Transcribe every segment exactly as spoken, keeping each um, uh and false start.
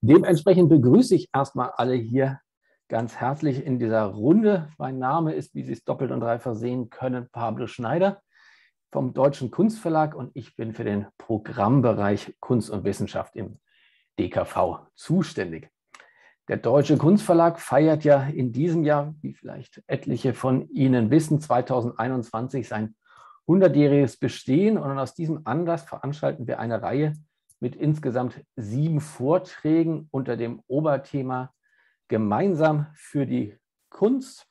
Dementsprechend begrüße ich erstmal alle hier ganz herzlich in dieser Runde. Mein Name ist, wie Sie es doppelt und dreifach sehen können, Pablo Schneider vom Deutschen Kunstverlag und ich bin für den Programmbereich Kunst und Wissenschaft im D K V zuständig. Der Deutsche Kunstverlag feiert ja in diesem Jahr, wie vielleicht etliche von Ihnen wissen, zweitausendeinundzwanzig sein hundertjähriges Bestehen und aus diesem Anlass veranstalten wir eine Reihe mit insgesamt sieben Vorträgen unter dem Oberthema Gemeinsam für die Kunst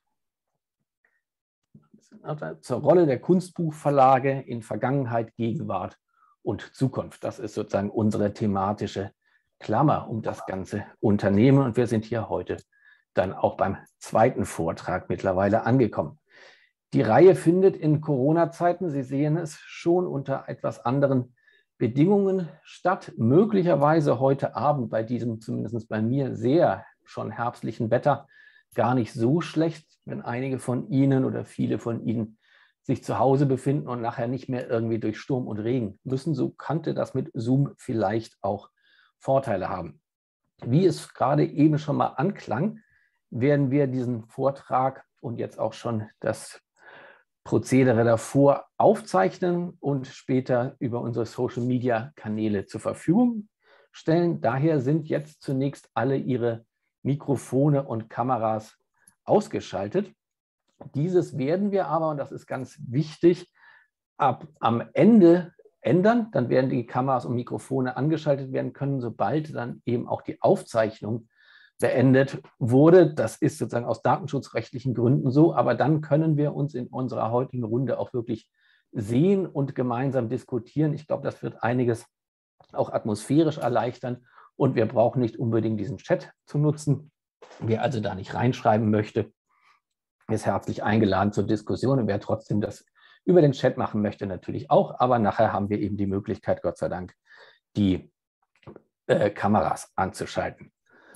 zur Rolle der Kunstbuchverlage in Vergangenheit, Gegenwart und Zukunft. Das ist sozusagen unsere thematische Klammer um das ganze Unternehmen und wir sind hier heute dann auch beim zweiten Vortrag mittlerweile angekommen. Die Reihe findet in Corona-Zeiten, Sie sehen es schon, unter etwas anderen Bedingungen statt. Möglicherweise heute Abend bei diesem, zumindest bei mir, sehr schon herbstlichen Wetter gar nicht so schlecht, wenn einige von Ihnen oder viele von Ihnen sich zu Hause befinden und nachher nicht mehr irgendwie durch Sturm und Regen müssen. So könnte das mit Zoom vielleicht auch Vorteile haben. Wie es gerade eben schon mal anklang, werden wir diesen Vortrag und jetzt auch schon das Prozedere davor aufzeichnen und später über unsere Social-Media-Kanäle zur Verfügung stellen. Daher sind jetzt zunächst alle Ihre Mikrofone und Kameras ausgeschaltet. Dieses werden wir aber, und das ist ganz wichtig, ab am Ende ändern. Dann werden die Kameras und Mikrofone angeschaltet werden können, sobald dann eben auch die Aufzeichnung beendet wurde. Das ist sozusagen aus datenschutzrechtlichen Gründen so, aber dann können wir uns in unserer heutigen Runde auch wirklich sehen und gemeinsam diskutieren. Ich glaube, das wird einiges auch atmosphärisch erleichtern und wir brauchen nicht unbedingt diesen Chat zu nutzen. Wer also da nicht reinschreiben möchte, ist herzlich eingeladen zur Diskussion und wer trotzdem das über den Chat machen möchte, natürlich auch, aber nachher haben wir eben die Möglichkeit, Gott sei Dank, die äh, Kameras anzuschalten.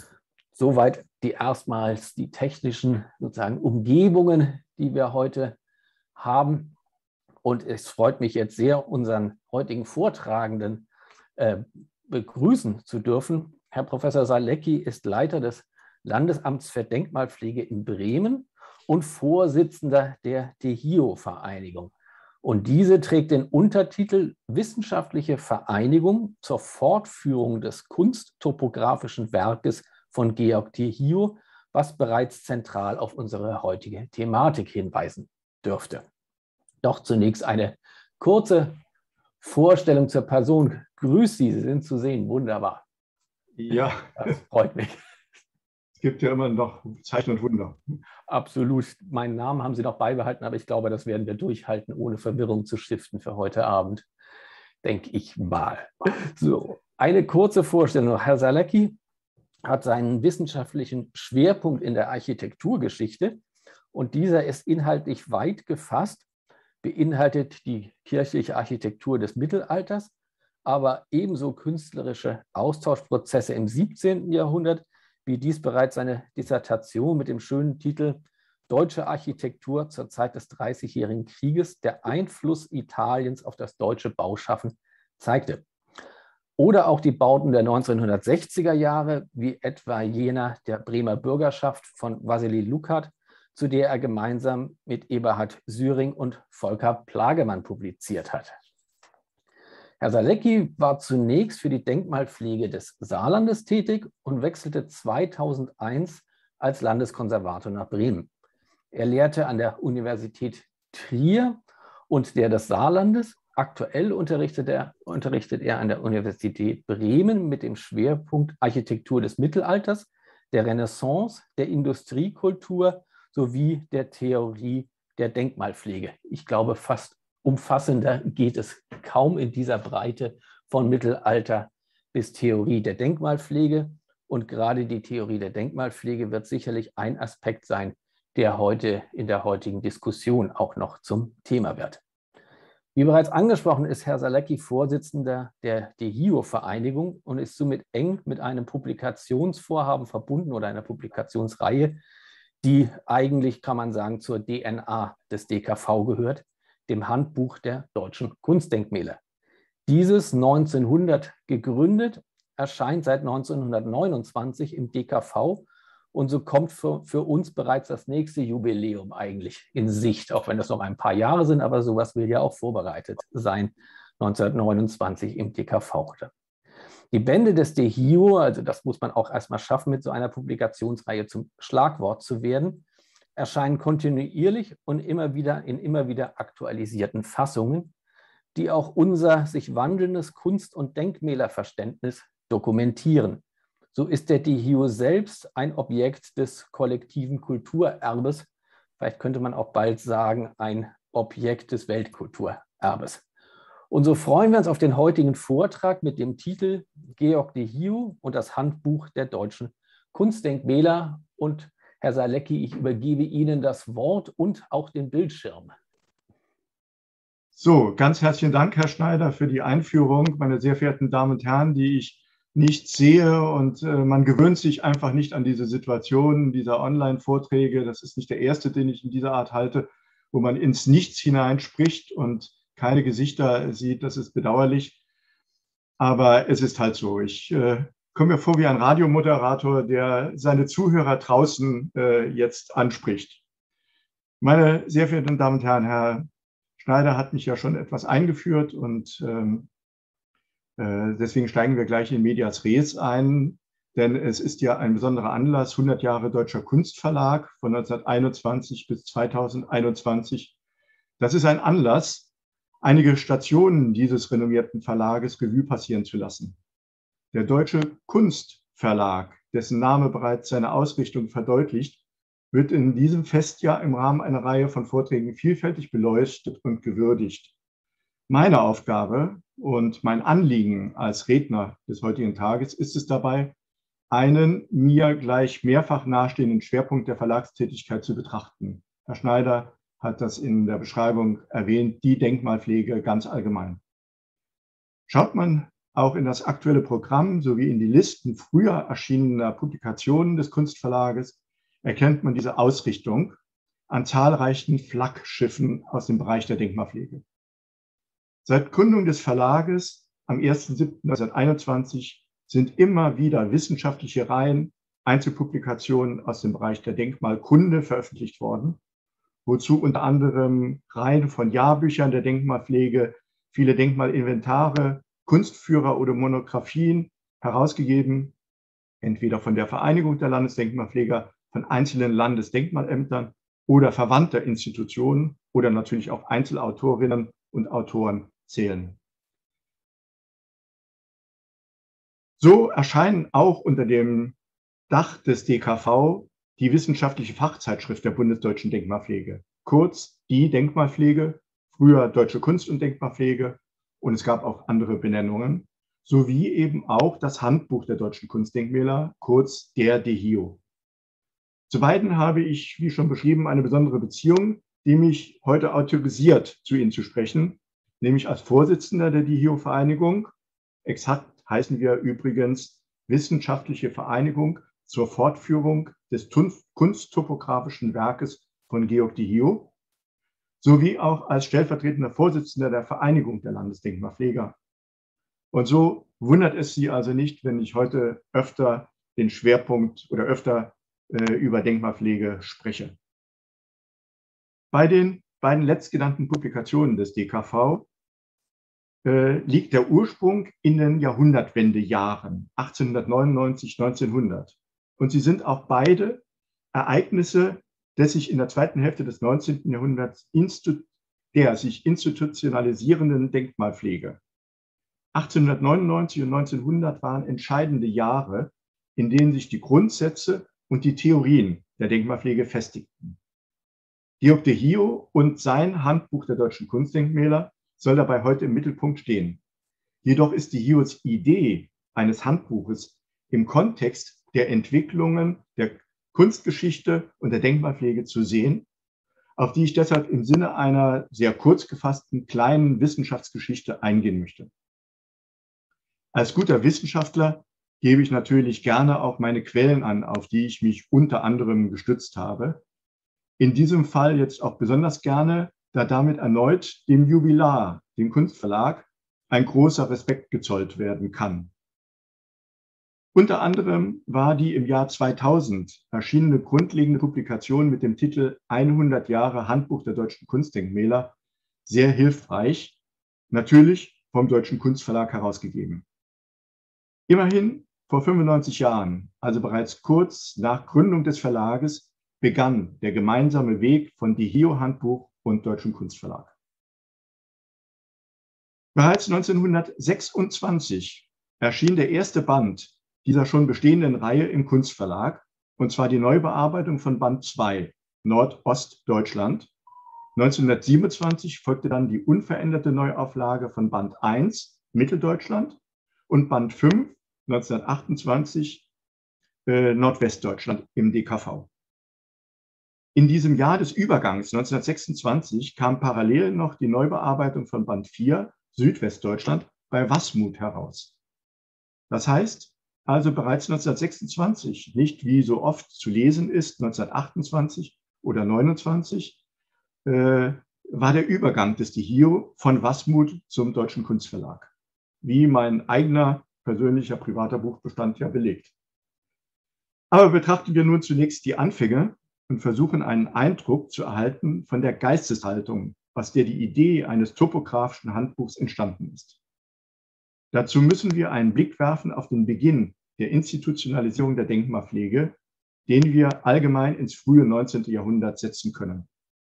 Soweit die erstmals die technischen sozusagen Umgebungen, die wir heute haben. Und es freut mich jetzt sehr, unseren heutigen Vortragenden äh, begrüßen zu dürfen. Herr Professor Salecki ist Leiter des Landesamts für Denkmalpflege in Bremen und Vorsitzender der DEHIO-Vereinigung. Und diese trägt den Untertitel Wissenschaftliche Vereinigung zur Fortführung des kunsttopografischen Werkes von Georg DEHIO, was bereits zentral auf unsere heutige Thematik hinweisen dürfte. Doch zunächst eine kurze Vorstellung zur Person. Grüß Sie, Sie sind zu sehen, wunderbar. Ja, das freut mich. Es gibt ja immer noch Zeichen und Wunder. Absolut. Meinen Namen haben Sie noch beibehalten, aber ich glaube, das werden wir durchhalten, ohne Verwirrung zu stiften für heute Abend, denke ich mal. So, eine kurze Vorstellung. Herr Salecki hat seinen wissenschaftlichen Schwerpunkt in der Architekturgeschichte und dieser ist inhaltlich weit gefasst, beinhaltet die kirchliche Architektur des Mittelalters, aber ebenso künstlerische Austauschprozesse im siebzehnten Jahrhundert, wie dies bereits seine Dissertation mit dem schönen Titel Deutsche Architektur zur Zeit des Dreißigjährigen Krieges, der Einfluss Italiens auf das deutsche Bauschaffen zeigte. Oder auch die Bauten der neunzehnhundertsechziger Jahre, wie etwa jener der Bremer Bürgerschaft von Wassily Luchat, zu der er gemeinsam mit Eberhard Syring und Volker Plagemann publiziert hat. Herr Salecki war zunächst für die Denkmalpflege des Saarlandes tätig und wechselte zweitausendeins als Landeskonservator nach Bremen. Er lehrte an der Universität Trier und der des Saarlandes. Aktuell unterrichtet er, unterrichtet er an der Universität Bremen mit dem Schwerpunkt Architektur des Mittelalters, der Renaissance, der Industriekultur sowie der Theorie der Denkmalpflege. Ich glaube, fast umfassender geht es kaum in dieser Breite von Mittelalter bis Theorie der Denkmalpflege. Und gerade die Theorie der Denkmalpflege wird sicherlich ein Aspekt sein, der heute in der heutigen Diskussion auch noch zum Thema wird. Wie bereits angesprochen, ist Herr Salecki Vorsitzender der DEHIO-Vereinigung und ist somit eng mit einem Publikationsvorhaben verbunden oder einer Publikationsreihe, die eigentlich, kann man sagen, zur D N A des D K V gehört, dem Handbuch der deutschen Kunstdenkmäler. Dieses neunzehnhundert gegründet, erscheint seit neunzehnhundertneunundzwanzig im D K V. Und so kommt für, für uns bereits das nächste Jubiläum eigentlich in Sicht, auch wenn das noch ein paar Jahre sind, aber sowas will ja auch vorbereitet sein, neunzehnhundertneunundzwanzig im D K V. Die Bände des D H I U, also das muss man auch erstmal schaffen, mit so einer Publikationsreihe zum Schlagwort zu werden, erscheinen kontinuierlich und immer wieder in immer wieder aktualisierten Fassungen, die auch unser sich wandelndes Kunst- und Denkmälerverständnis dokumentieren. So ist der D H I U selbst ein Objekt des kollektiven Kulturerbes. Vielleicht könnte man auch bald sagen, ein Objekt des Weltkulturerbes. Und so freuen wir uns auf den heutigen Vortrag mit dem Titel Georg D H I U und das Handbuch der deutschen Kunstdenkmäler. Und Herr Salecki, ich übergebe Ihnen das Wort und auch den Bildschirm. So, ganz herzlichen Dank, Herr Schneider, für die Einführung, meine sehr verehrten Damen und Herren, die ich nicht sehe, und äh, man gewöhnt sich einfach nicht an diese Situation dieser Online-Vorträge. Das ist nicht der erste, den ich in dieser Art halte, wo man ins Nichts hineinspricht und keine Gesichter sieht. Das ist bedauerlich, aber es ist halt so. Ich äh, komme mir vor wie ein Radiomoderator, der seine Zuhörer draußen äh, jetzt anspricht. Meine sehr verehrten Damen und Herren, Herr Schneider hat mich ja schon etwas eingeführt, und ähm, deswegen steigen wir gleich in medias res ein, denn es ist ja ein besonderer Anlass, hundert Jahre Deutscher Kunstverlag von neunzehnhunderteinundzwanzig bis zweitausendeinundzwanzig. Das ist ein Anlass, einige Stationen dieses renommierten Verlages Revue passieren zu lassen. Der Deutsche Kunstverlag, dessen Name bereits seine Ausrichtung verdeutlicht, wird in diesem Festjahr im Rahmen einer Reihe von Vorträgen vielfältig beleuchtet und gewürdigt. Meine Aufgabe und mein Anliegen als Redner des heutigen Tages ist es dabei, einen mir gleich mehrfach nahestehenden Schwerpunkt der Verlagstätigkeit zu betrachten. Herr Schneider hat das in der Beschreibung erwähnt, die Denkmalpflege ganz allgemein. Schaut man auch in das aktuelle Programm sowie in die Listen früher erschienener Publikationen des Kunstverlages, erkennt man diese Ausrichtung an zahlreichen Flaggschiffen aus dem Bereich der Denkmalpflege. Seit Gründung des Verlages am ersten siebten neunzehnhunderteinundzwanzig sind immer wieder wissenschaftliche Reihen, Einzelpublikationen aus dem Bereich der Denkmalkunde veröffentlicht worden, wozu unter anderem Reihen von Jahrbüchern der Denkmalpflege, viele Denkmalinventare, Kunstführer oder Monographien herausgegeben, entweder von der Vereinigung der Landesdenkmalpfleger, von einzelnen Landesdenkmalämtern oder verwandter Institutionen oder natürlich auch Einzelautorinnen und Autoren zählen. So erscheinen auch unter dem Dach des D K V die wissenschaftliche Fachzeitschrift der Bundesdeutschen Denkmalpflege, kurz die Denkmalpflege, früher Deutsche Kunst- und Denkmalpflege, und es gab auch andere Benennungen, sowie eben auch das Handbuch der deutschen Kunstdenkmäler, kurz der D H I U. Zu beiden habe ich, wie schon beschrieben, eine besondere Beziehung, die mich heute autorisiert, zu Ihnen zu sprechen, nämlich als Vorsitzender der D H I U-Vereinigung. Exakt heißen wir übrigens Wissenschaftliche Vereinigung zur Fortführung des kunsttopografischen Werkes von Georg D H I U, sowie auch als stellvertretender Vorsitzender der Vereinigung der Landesdenkmalpfleger. Und so wundert es Sie also nicht, wenn ich heute öfter den Schwerpunkt oder öfter äh, über Denkmalpflege spreche. Bei den beiden letztgenannten Publikationen des D K V äh, liegt der Ursprung in den Jahrhundertwendejahren, achtzehnhundertneunundneunzig, neunzehnhundert. Und sie sind auch beide Ereignisse des sich in der zweiten Hälfte des neunzehnten Jahrhunderts der sich institutionalisierenden Denkmalpflege. achtzehnhundertneunundneunzig und neunzehnhundert waren entscheidende Jahre, in denen sich die Grundsätze und die Theorien der Denkmalpflege festigten. Georg D H I U und sein Handbuch der deutschen Kunstdenkmäler soll dabei heute im Mittelpunkt stehen. Jedoch ist D H I Us Idee eines Handbuches im Kontext der Entwicklungen der Kunstgeschichte und der Denkmalpflege zu sehen, auf die ich deshalb im Sinne einer sehr kurz gefassten kleinen Wissenschaftsgeschichte eingehen möchte. Als guter Wissenschaftler gebe ich natürlich gerne auch meine Quellen an, auf die ich mich unter anderem gestützt habe. In diesem Fall jetzt auch besonders gerne, da damit erneut dem Jubilar, dem Kunstverlag, ein großer Respekt gezollt werden kann. Unter anderem war die im Jahr zweitausend erschienene grundlegende Publikation mit dem Titel hundert Jahre Handbuch der deutschen Kunstdenkmäler sehr hilfreich, natürlich vom Deutschen Kunstverlag herausgegeben. Immerhin vor fünfundneunzig Jahren, also bereits kurz nach Gründung des Verlages, begann der gemeinsame Weg von DeHio-Handbuch und Deutschem Kunstverlag. Bereits neunzehnhundertsechsundzwanzig erschien der erste Band dieser schon bestehenden Reihe im Kunstverlag, und zwar die Neubearbeitung von Band zwei, Nordostdeutschland. neunzehnhundertsiebenundzwanzig folgte dann die unveränderte Neuauflage von Band eins, Mitteldeutschland, und Band fünf, neunzehnhundertachtundzwanzig, äh, Nordwestdeutschland im D K V. In diesem Jahr des Übergangs neunzehnhundertsechsundzwanzig kam parallel noch die Neubearbeitung von Band vier, Südwestdeutschland, bei Wasmut heraus. Das heißt also bereits neunzehnhundertsechsundzwanzig, nicht wie so oft zu lesen ist, neunzehnhundertachtundzwanzig oder neunundzwanzig, äh, war der Übergang des DeHio von Wasmut zum Deutschen Kunstverlag, wie mein eigener persönlicher privater Buchbestand ja belegt. Aber betrachten wir nun zunächst die Anfänge und versuchen einen Eindruck zu erhalten von der Geisteshaltung, aus der die Idee eines topografischen Handbuchs entstanden ist. Dazu müssen wir einen Blick werfen auf den Beginn der Institutionalisierung der Denkmalpflege, den wir allgemein ins frühe neunzehnte Jahrhundert setzen können.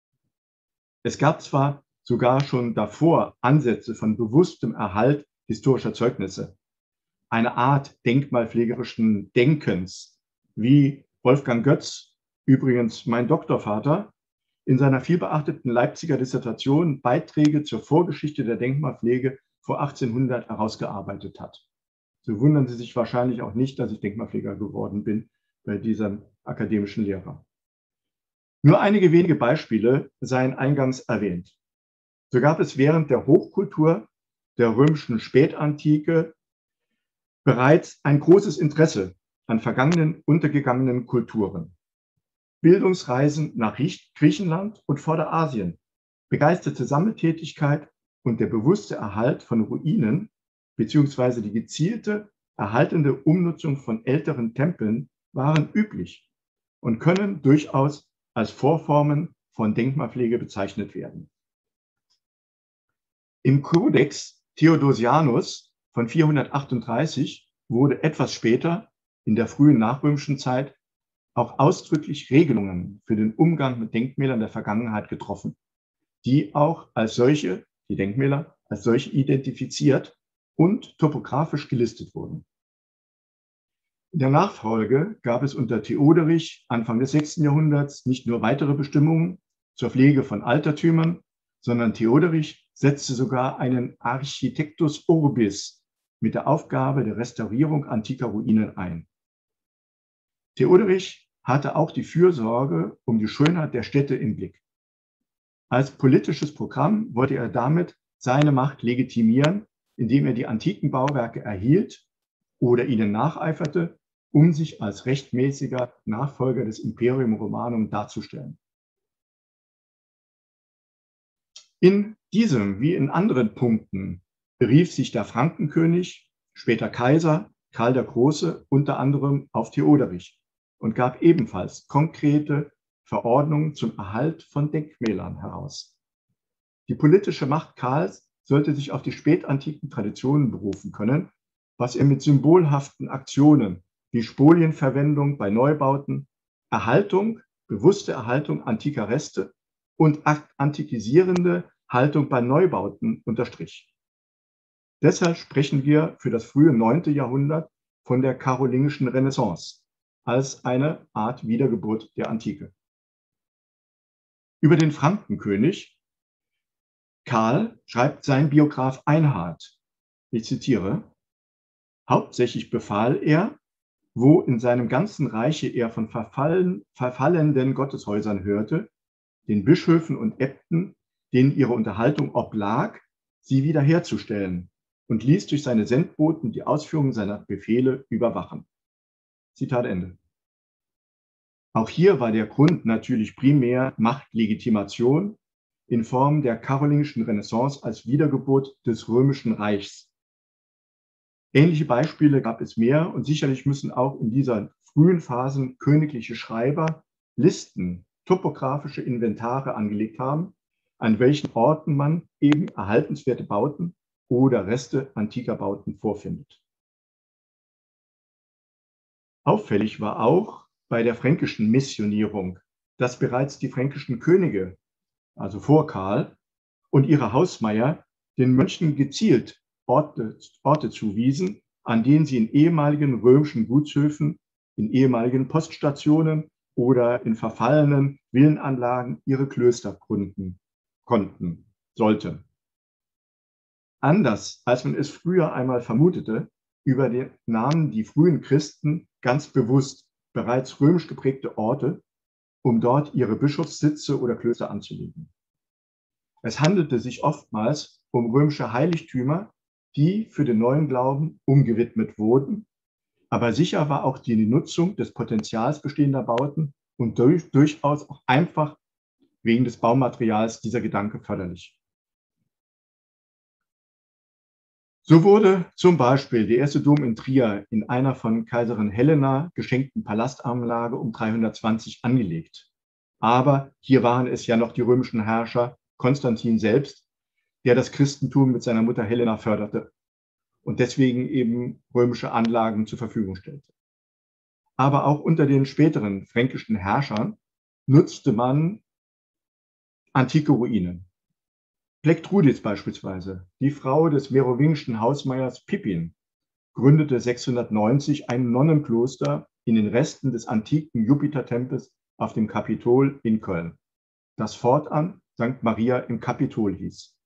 Es gab zwar sogar schon davor Ansätze von bewusstem Erhalt historischer Zeugnisse, eine Art denkmalpflegerischen Denkens, wie Wolfgang Götz, übrigens mein Doktorvater, in seiner vielbeachteten Leipziger Dissertation Beiträge zur Vorgeschichte der Denkmalpflege vor achtzehnhundert herausgearbeitet hat. So wundern Sie sich wahrscheinlich auch nicht, dass ich Denkmalpfleger geworden bin bei diesem akademischen Lehrer. Nur einige wenige Beispiele seien eingangs erwähnt. So gab es während der Hochkultur der römischen Spätantike bereits ein großes Interesse an vergangenen, untergegangenen Kulturen. Bildungsreisen nach Griechenland und Vorderasien, begeisterte Sammeltätigkeit und der bewusste Erhalt von Ruinen beziehungsweise die gezielte, erhaltende Umnutzung von älteren Tempeln waren üblich und können durchaus als Vorformen von Denkmalpflege bezeichnet werden. Im Codex Theodosianus von vierhundertachtunddreißig wurde etwas später, in der frühen nachrömischen Zeit, auch ausdrücklich Regelungen für den Umgang mit Denkmälern der Vergangenheit getroffen, die auch als solche, die Denkmäler, als solche identifiziert und topografisch gelistet wurden. In der Nachfolge gab es unter Theoderich Anfang des sechsten Jahrhunderts nicht nur weitere Bestimmungen zur Pflege von Altertümern, sondern Theoderich setzte sogar einen Architectus Urbis mit der Aufgabe der Restaurierung antiker Ruinen ein. Theoderich hatte auch die Fürsorge um die Schönheit der Städte im Blick. Als politisches Programm wollte er damit seine Macht legitimieren, indem er die antiken Bauwerke erhielt oder ihnen nacheiferte, um sich als rechtmäßiger Nachfolger des Imperium Romanum darzustellen. In diesem wie in anderen Punkten berief sich der Frankenkönig, später Kaiser Karl der Große, unter anderem auf Theoderich und gab ebenfalls konkrete Verordnungen zum Erhalt von Denkmälern heraus. Die politische Macht Karls sollte sich auf die spätantiken Traditionen berufen können, was er mit symbolhaften Aktionen wie Spolienverwendung bei Neubauten, Erhaltung, bewusste Erhaltung antiker Reste und antikisierende Haltung bei Neubauten unterstrich. Deshalb sprechen wir für das frühe neunte Jahrhundert von der karolingischen Renaissance als eine Art Wiedergeburt der Antike. Über den Frankenkönig Karl schreibt sein Biograf Einhard, ich zitiere, hauptsächlich befahl er, wo in seinem ganzen Reiche er von verfallen, verfallenden Gotteshäusern hörte, den Bischöfen und Äbten, denen ihre Unterhaltung oblag, sie wiederherzustellen und ließ durch seine Sendboten die Ausführung seiner Befehle überwachen. Zitat Ende. Auch hier war der Grund natürlich primär Machtlegitimation in Form der karolingischen Renaissance als Wiedergeburt des Römischen Reichs. Ähnliche Beispiele gab es mehr und sicherlich müssen auch in dieser frühen Phasen königliche Schreiber Listen, topografische Inventare angelegt haben, an welchen Orten man eben erhaltenswerte Bauten oder Reste antiker Bauten vorfindet. Auffällig war auch bei der fränkischen Missionierung, dass bereits die fränkischen Könige, also vor Karl, und ihre Hausmeier den Mönchen gezielt Orte, Orte zuwiesen, an denen sie in ehemaligen römischen Gutshöfen, in ehemaligen Poststationen oder in verfallenen Villenanlagen ihre Klöster gründen konnten, sollten. Anders als man es früher einmal vermutete, übernahmen die frühen Christen ganz bewusst bereits römisch geprägte Orte, um dort ihre Bischofssitze oder Klöster anzulegen. Es handelte sich oftmals um römische Heiligtümer, die für den neuen Glauben umgewidmet wurden, aber sicher war auch die Nutzung des Potenzials bestehender Bauten und durch, durchaus auch einfach wegen des Baumaterials dieser Gedanke förderlich. So wurde zum Beispiel der erste Dom in Trier in einer von Kaiserin Helena geschenkten Palastanlage um dreihundertzwanzig angelegt. Aber hier waren es ja noch die römischen Herrscher, Konstantin selbst, der das Christentum mit seiner Mutter Helena förderte und deswegen eben römische Anlagen zur Verfügung stellte. Aber auch unter den späteren fränkischen Herrschern nutzte man antike Ruinen. Plektrudis beispielsweise, die Frau des merowingischen Hausmeiers Pippin, gründete sechshundertneunzig ein Nonnenkloster in den Resten des antiken Jupitertempels auf dem Kapitol in Köln, das fortan Sankt Maria im Kapitol hieß.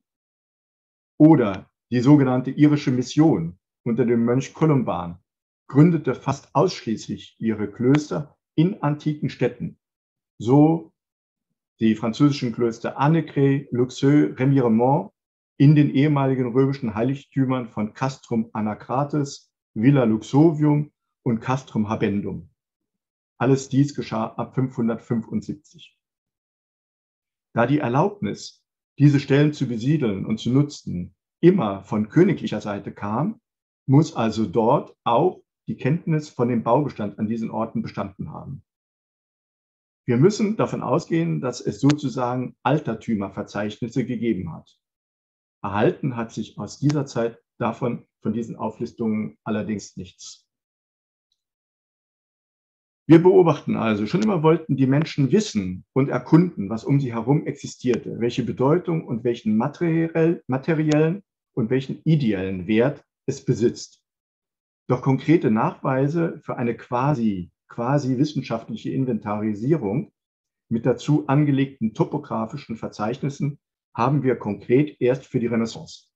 Oder die sogenannte irische Mission unter dem Mönch Kolumban gründete fast ausschließlich ihre Klöster in antiken Städten, so die französischen Klöster Annecray, Luxeuil, Remiremont in den ehemaligen römischen Heiligtümern von Castrum Anakrates, Villa Luxovium und Castrum Habendum. Alles dies geschah ab fünfhundertfünfundsiebzig. Da die Erlaubnis, diese Stellen zu besiedeln und zu nutzen, immer von königlicher Seite kam, muss also dort auch die Kenntnis von dem Baubestand an diesen Orten bestanden haben. Wir müssen davon ausgehen, dass es sozusagen Altertümerverzeichnisse gegeben hat. Erhalten hat sich aus dieser Zeit davon, von diesen Auflistungen allerdings nichts. Wir beobachten also, schon immer wollten die Menschen wissen und erkunden, was um sie herum existierte, welche Bedeutung und welchen materiell, materiellen und welchen ideellen Wert es besitzt. Doch konkrete Nachweise für eine quasi, quasi wissenschaftliche Inventarisierung mit dazu angelegten topografischen Verzeichnissen haben wir konkret erst für die Renaissance.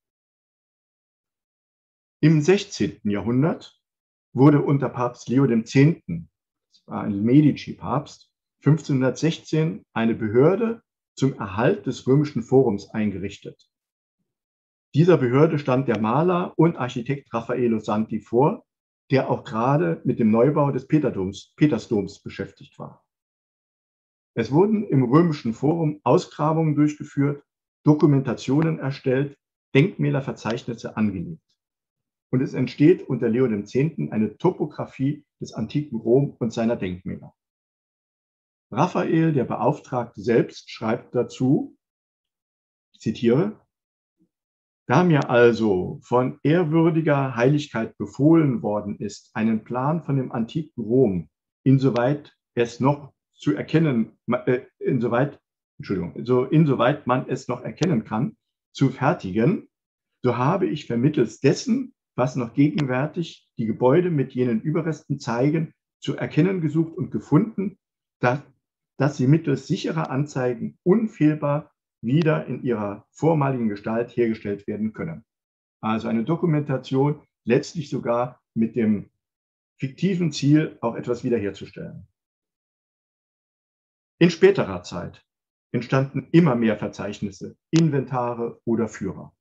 Im sechzehnten Jahrhundert wurde unter Papst Leo der Zehnte, das war ein Medici-Papst, fünfzehnhundertsechzehn eine Behörde zum Erhalt des römischen Forums eingerichtet. Dieser Behörde stand der Maler und Architekt Raffaello Santi vor, der auch gerade mit dem Neubau des Peterdoms, Petersdoms beschäftigt war. Es wurden im römischen Forum Ausgrabungen durchgeführt, Dokumentationen erstellt, Denkmälerverzeichnisse angelegt. Und es entsteht unter Leo der Zehnte eine Topographie des antiken Rom und seiner Denkmäler. Raphael, der Beauftragte selbst, schreibt dazu, ich zitiere, da mir also von ehrwürdiger Heiligkeit befohlen worden ist, einen Plan von dem antiken Rom, insoweit es noch zu erkennen, äh, insoweit, Entschuldigung, so insoweit man es noch erkennen kann, zu fertigen, so habe ich vermittels dessen, was noch gegenwärtig die Gebäude mit jenen Überresten zeigen, zu erkennen gesucht und gefunden, dass, dass sie mittels sicherer Anzeigen unfehlbar wieder in ihrer vormaligen Gestalt hergestellt werden können. Also eine Dokumentation letztlich sogar mit dem fiktiven Ziel, auch etwas wiederherzustellen. In späterer Zeit entstanden immer mehr Verzeichnisse, Inventare oder Führer.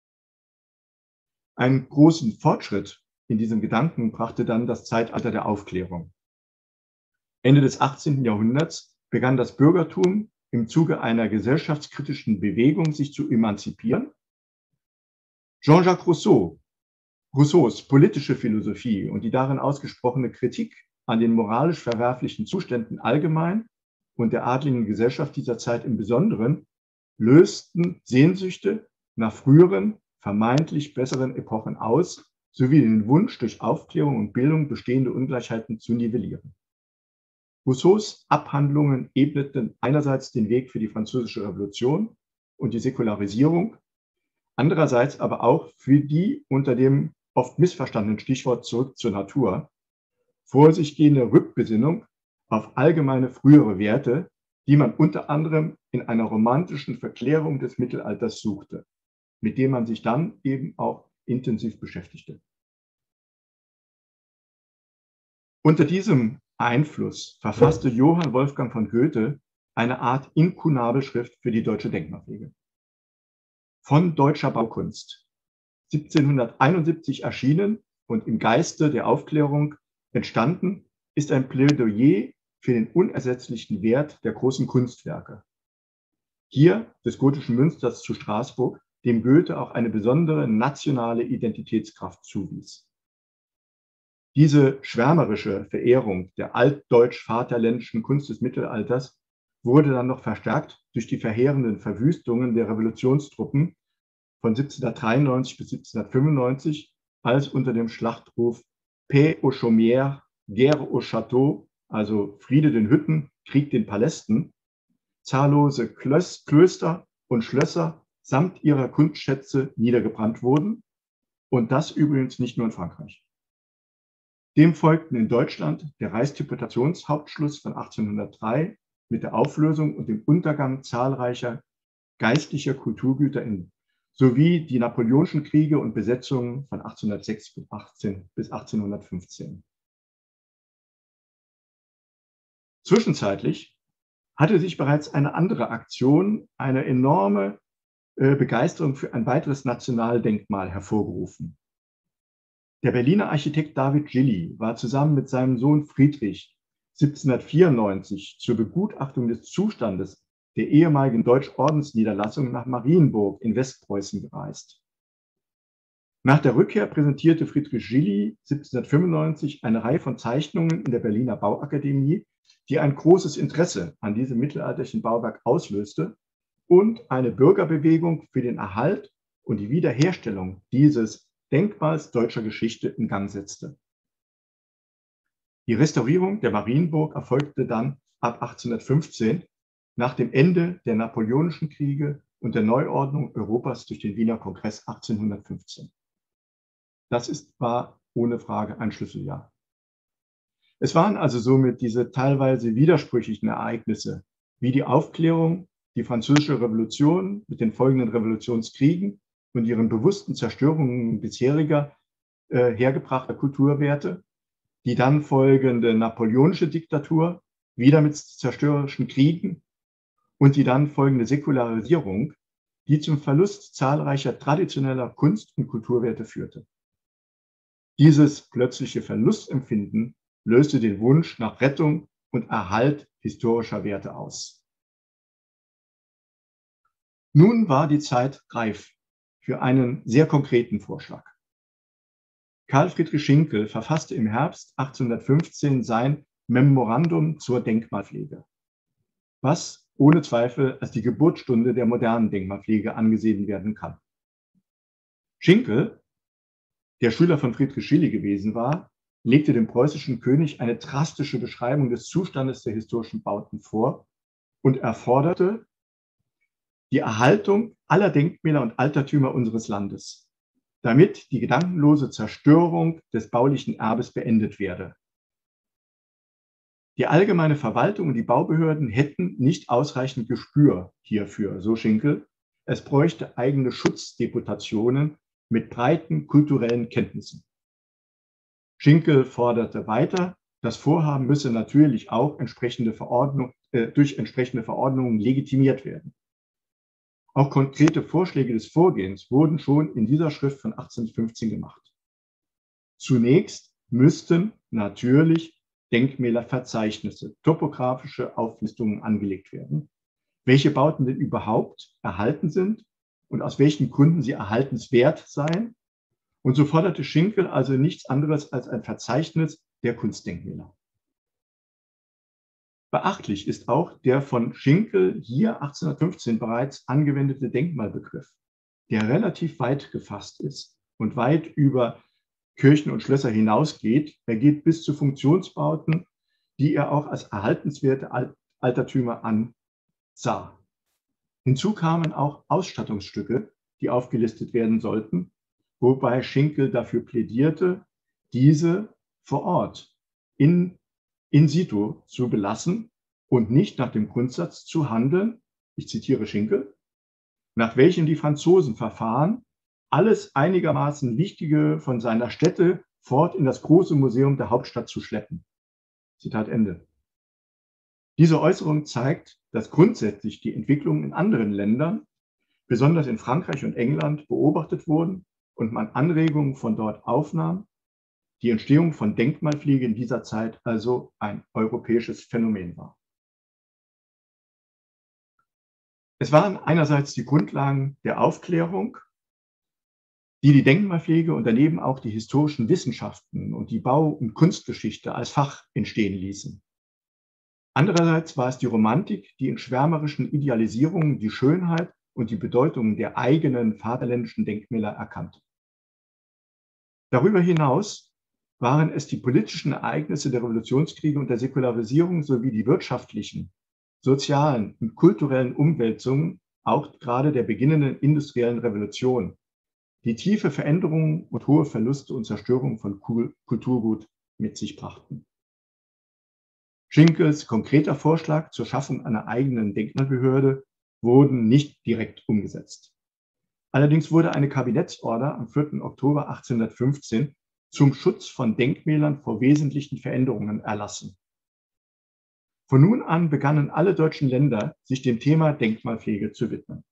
Einen großen Fortschritt in diesem Gedanken brachte dann das Zeitalter der Aufklärung. Ende des achtzehnten Jahrhunderts begann das Bürgertum im Zuge einer gesellschaftskritischen Bewegung sich zu emanzipieren. Jean-Jacques Rousseau Rousseaus politische Philosophie und die darin ausgesprochene Kritik an den moralisch verwerflichen Zuständen allgemein und der adligen Gesellschaft dieser Zeit im Besonderen lösten Sehnsüchte nach früheren, vermeintlich besseren Epochen aus, sowie den Wunsch, durch Aufklärung und Bildung bestehende Ungleichheiten zu nivellieren. Rousseaus Abhandlungen ebneten einerseits den Weg für die Französische Revolution und die Säkularisierung, andererseits aber auch für die unter dem oft missverstandenen Stichwort zurück zur Natur vor sich gehende Rückbesinnung auf allgemeine frühere Werte, die man unter anderem in einer romantischen Verklärung des Mittelalters suchte, mit dem man sich dann eben auch intensiv beschäftigte. Unter diesem Einfluss verfasste Johann Wolfgang von Goethe eine Art Inkunabelschrift für die deutsche Denkmalpflege. Von deutscher Baukunst, siebzehnhunderteinundsiebzig erschienen und im Geiste der Aufklärung entstanden, ist ein Plädoyer für den unersetzlichen Wert der großen Kunstwerke. Hier des gotischen Münsters zu Straßburg, dem Goethe auch eine besondere nationale Identitätskraft zuwies. Diese schwärmerische Verehrung der altdeutsch-vaterländischen Kunst des Mittelalters wurde dann noch verstärkt durch die verheerenden Verwüstungen der Revolutionstruppen von siebzehnhundertdreiundneunzig bis siebzehnhundertfünfundneunzig, als unter dem Schlachtruf Paix aux Chaumières, Guerre aux Châteaux, also Friede den Hütten, Krieg den Palästen, zahllose Klöster und Schlösser samt ihrer Kunstschätze niedergebrannt wurden, und das übrigens nicht nur in Frankreich. Dem folgten in Deutschland der Reichsdeputationshauptschluss von achtzehnhundertdrei mit der Auflösung und dem Untergang zahlreicher geistlicher Kulturgüter in, sowie die Napoleonischen Kriege und Besetzungen von achtzehnhundertsechs bis achtzehnhundertfünfzehn. Zwischenzeitlich hatte sich bereits eine andere Aktion, eine enorme äh, Begeisterung für ein weiteres Nationaldenkmal hervorgerufen. Der Berliner Architekt David Gilly war zusammen mit seinem Sohn Friedrich siebzehnhundertvierundneunzig zur Begutachtung des Zustandes der ehemaligen Deutschordensniederlassung nach Marienburg in Westpreußen gereist. Nach der Rückkehr präsentierte Friedrich Gilly siebzehnhundertfünfundneunzig eine Reihe von Zeichnungen in der Berliner Bauakademie, die ein großes Interesse an diesem mittelalterlichen Bauwerk auslöste und eine Bürgerbewegung für den Erhalt und die Wiederherstellung dieses Denkmals deutscher Geschichte in Gang setzte. Die Restaurierung der Marienburg erfolgte dann ab achtzehnhundertfünfzehn nach dem Ende der Napoleonischen Kriege und der Neuordnung Europas durch den Wiener Kongress achtzehnhundertfünfzehn. Das ist, war ohne Frage ein Schlüsseljahr. Es waren also somit diese teilweise widersprüchlichen Ereignisse wie die Aufklärung, die Französische Revolution mit den folgenden Revolutionskriegen und ihren bewussten Zerstörungen bisheriger äh, hergebrachter Kulturwerte, die dann folgende napoleonische Diktatur, wieder mit zerstörerischen Kriegen, und die dann folgende Säkularisierung, die zum Verlust zahlreicher traditioneller Kunst- und Kulturwerte führte. Dieses plötzliche Verlustempfinden löste den Wunsch nach Rettung und Erhalt historischer Werte aus. Nun war die Zeit reif für einen sehr konkreten Vorschlag. Karl Friedrich Schinkel verfasste im Herbst achtzehnhundertfünfzehn sein Memorandum zur Denkmalpflege, was ohne Zweifel als die Geburtsstunde der modernen Denkmalpflege angesehen werden kann. Schinkel, der Schüler von Friedrich Gilly gewesen war, legte dem preußischen König eine drastische Beschreibung des Zustandes der historischen Bauten vor und erforderte die Erhaltung aller Denkmäler und Altertümer unseres Landes, damit die gedankenlose Zerstörung des baulichen Erbes beendet werde. Die allgemeine Verwaltung und die Baubehörden hätten nicht ausreichend Gespür hierfür, so Schinkel. Es bräuchte eigene Schutzdeputationen mit breiten kulturellen Kenntnissen. Schinkel forderte weiter, das Vorhaben müsse natürlich auch entsprechende Verordnung, äh, durch entsprechende Verordnungen legitimiert werden. Auch konkrete Vorschläge des Vorgehens wurden schon in dieser Schrift von achtzehnhundertfünfzehn gemacht. Zunächst müssten natürlich Denkmälerverzeichnisse, topografische Auflistungen angelegt werden, welche Bauten denn überhaupt erhalten sind und aus welchen Gründen sie erhaltenswert seien Und so forderte Schinkel also nichts anderes als ein Verzeichnis der Kunstdenkmäler. Beachtlich ist auch der von Schinkel hier achtzehnhundertfünfzehn bereits angewendete Denkmalbegriff, der relativ weit gefasst ist und weit über Kirchen und Schlösser hinausgeht. Er geht bis zu Funktionsbauten, die er auch als erhaltenswerte Altertümer ansah. Hinzu kamen auch Ausstattungsstücke, die aufgelistet werden sollten, wobei Schinkel dafür plädierte, diese vor Ort in, in situ zu belassen und nicht nach dem Grundsatz zu handeln, ich zitiere Schinkel, nach welchem die Franzosen verfahren, alles einigermaßen Wichtige von seiner Stätte fort in das große Museum der Hauptstadt zu schleppen. Zitat Ende. Diese Äußerung zeigt, dass grundsätzlich die Entwicklungen in anderen Ländern, besonders in Frankreich und England, beobachtet wurden und man Anregungen von dort aufnahm. Die Entstehung von Denkmalpflege in dieser Zeit also ein europäisches Phänomen war. Es waren einerseits die Grundlagen der Aufklärung, die die Denkmalpflege und daneben auch die historischen Wissenschaften und die Bau- und Kunstgeschichte als Fach entstehen ließen. Andererseits war es die Romantik, die in schwärmerischen Idealisierungen die Schönheit und die Bedeutung der eigenen vaterländischen Denkmäler erkannte. Darüber hinaus waren es die politischen Ereignisse der Revolutionskriege und der Säkularisierung sowie die wirtschaftlichen, sozialen und kulturellen Umwälzungen, auch gerade der beginnenden industriellen Revolution, die tiefe Veränderungen und hohe Verluste und Zerstörung von Kulturgut mit sich brachten. Schinkels konkreter Vorschlag zur Schaffung einer eigenen Denkmalbehörde wurden nicht direkt umgesetzt. Allerdings wurde eine Kabinettsorder am vierten Oktober achtzehnhundertfünfzehn zum Schutz von Denkmälern vor wesentlichen Veränderungen erlassen. Von nun an begannen alle deutschen Länder, sich dem Thema Denkmalpflege zu widmen.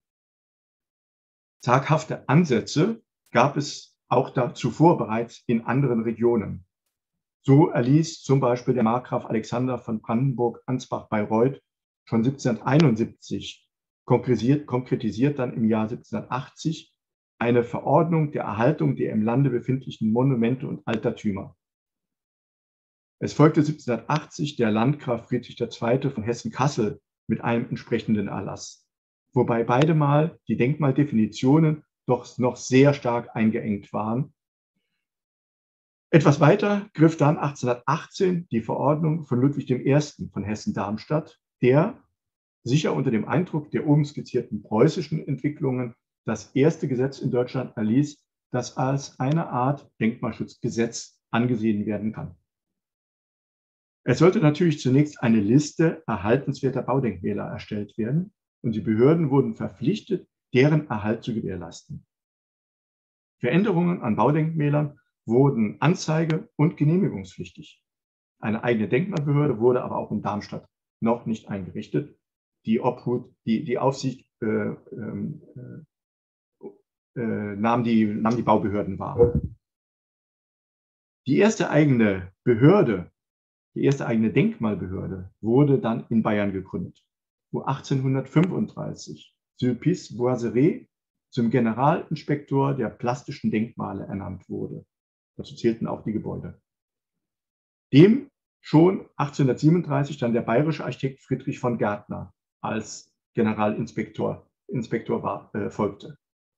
Zaghafte Ansätze gab es auch da zuvor bereits in anderen Regionen. So erließ zum Beispiel der Markgraf Alexander von Brandenburg-Ansbach-Bayreuth schon siebzehnhunderteinundsiebzig, konkretisiert, konkretisiert dann im Jahr siebzehnhundertachtzig, eine Verordnung der Erhaltung der im Lande befindlichen Monumente und Altertümer. Es folgte siebzehnhundertachtzig der Landgraf Friedrich der Zweite von Hessen-Kassel mit einem entsprechenden Erlass, wobei beide Mal die Denkmaldefinitionen doch noch sehr stark eingeengt waren. Etwas weiter griff dann achtzehnhundertachtzehn die Verordnung von Ludwig der Erste von Hessen-Darmstadt, der, sicher unter dem Eindruck der oben skizzierten preußischen Entwicklungen, das erste Gesetz in Deutschland erließ, das als eine Art Denkmalschutzgesetz angesehen werden kann. Es sollte natürlich zunächst eine Liste erhaltenswerter Baudenkmäler erstellt werden und die Behörden wurden verpflichtet, deren Erhalt zu gewährleisten. Veränderungen an Baudenkmälern wurden anzeige- und genehmigungspflichtig. Eine eigene Denkmalbehörde wurde aber auch in Darmstadt noch nicht eingerichtet. Die Obhut, die, die Aufsicht äh, äh, äh, nahm, die, nahm die Baubehörden wahr. Die erste eigene Behörde, die erste eigene Denkmalbehörde wurde dann in Bayern gegründet, wo achtzehnhundertfünfunddreißig Sulpice Boiseret zum Generalinspektor der plastischen Denkmale ernannt wurde. Dazu zählten auch die Gebäude. Dem schon achtzehnhundertsiebenunddreißig dann der bayerische Architekt Friedrich von Gärtner als Generalinspektor Inspektor war, äh, folgte.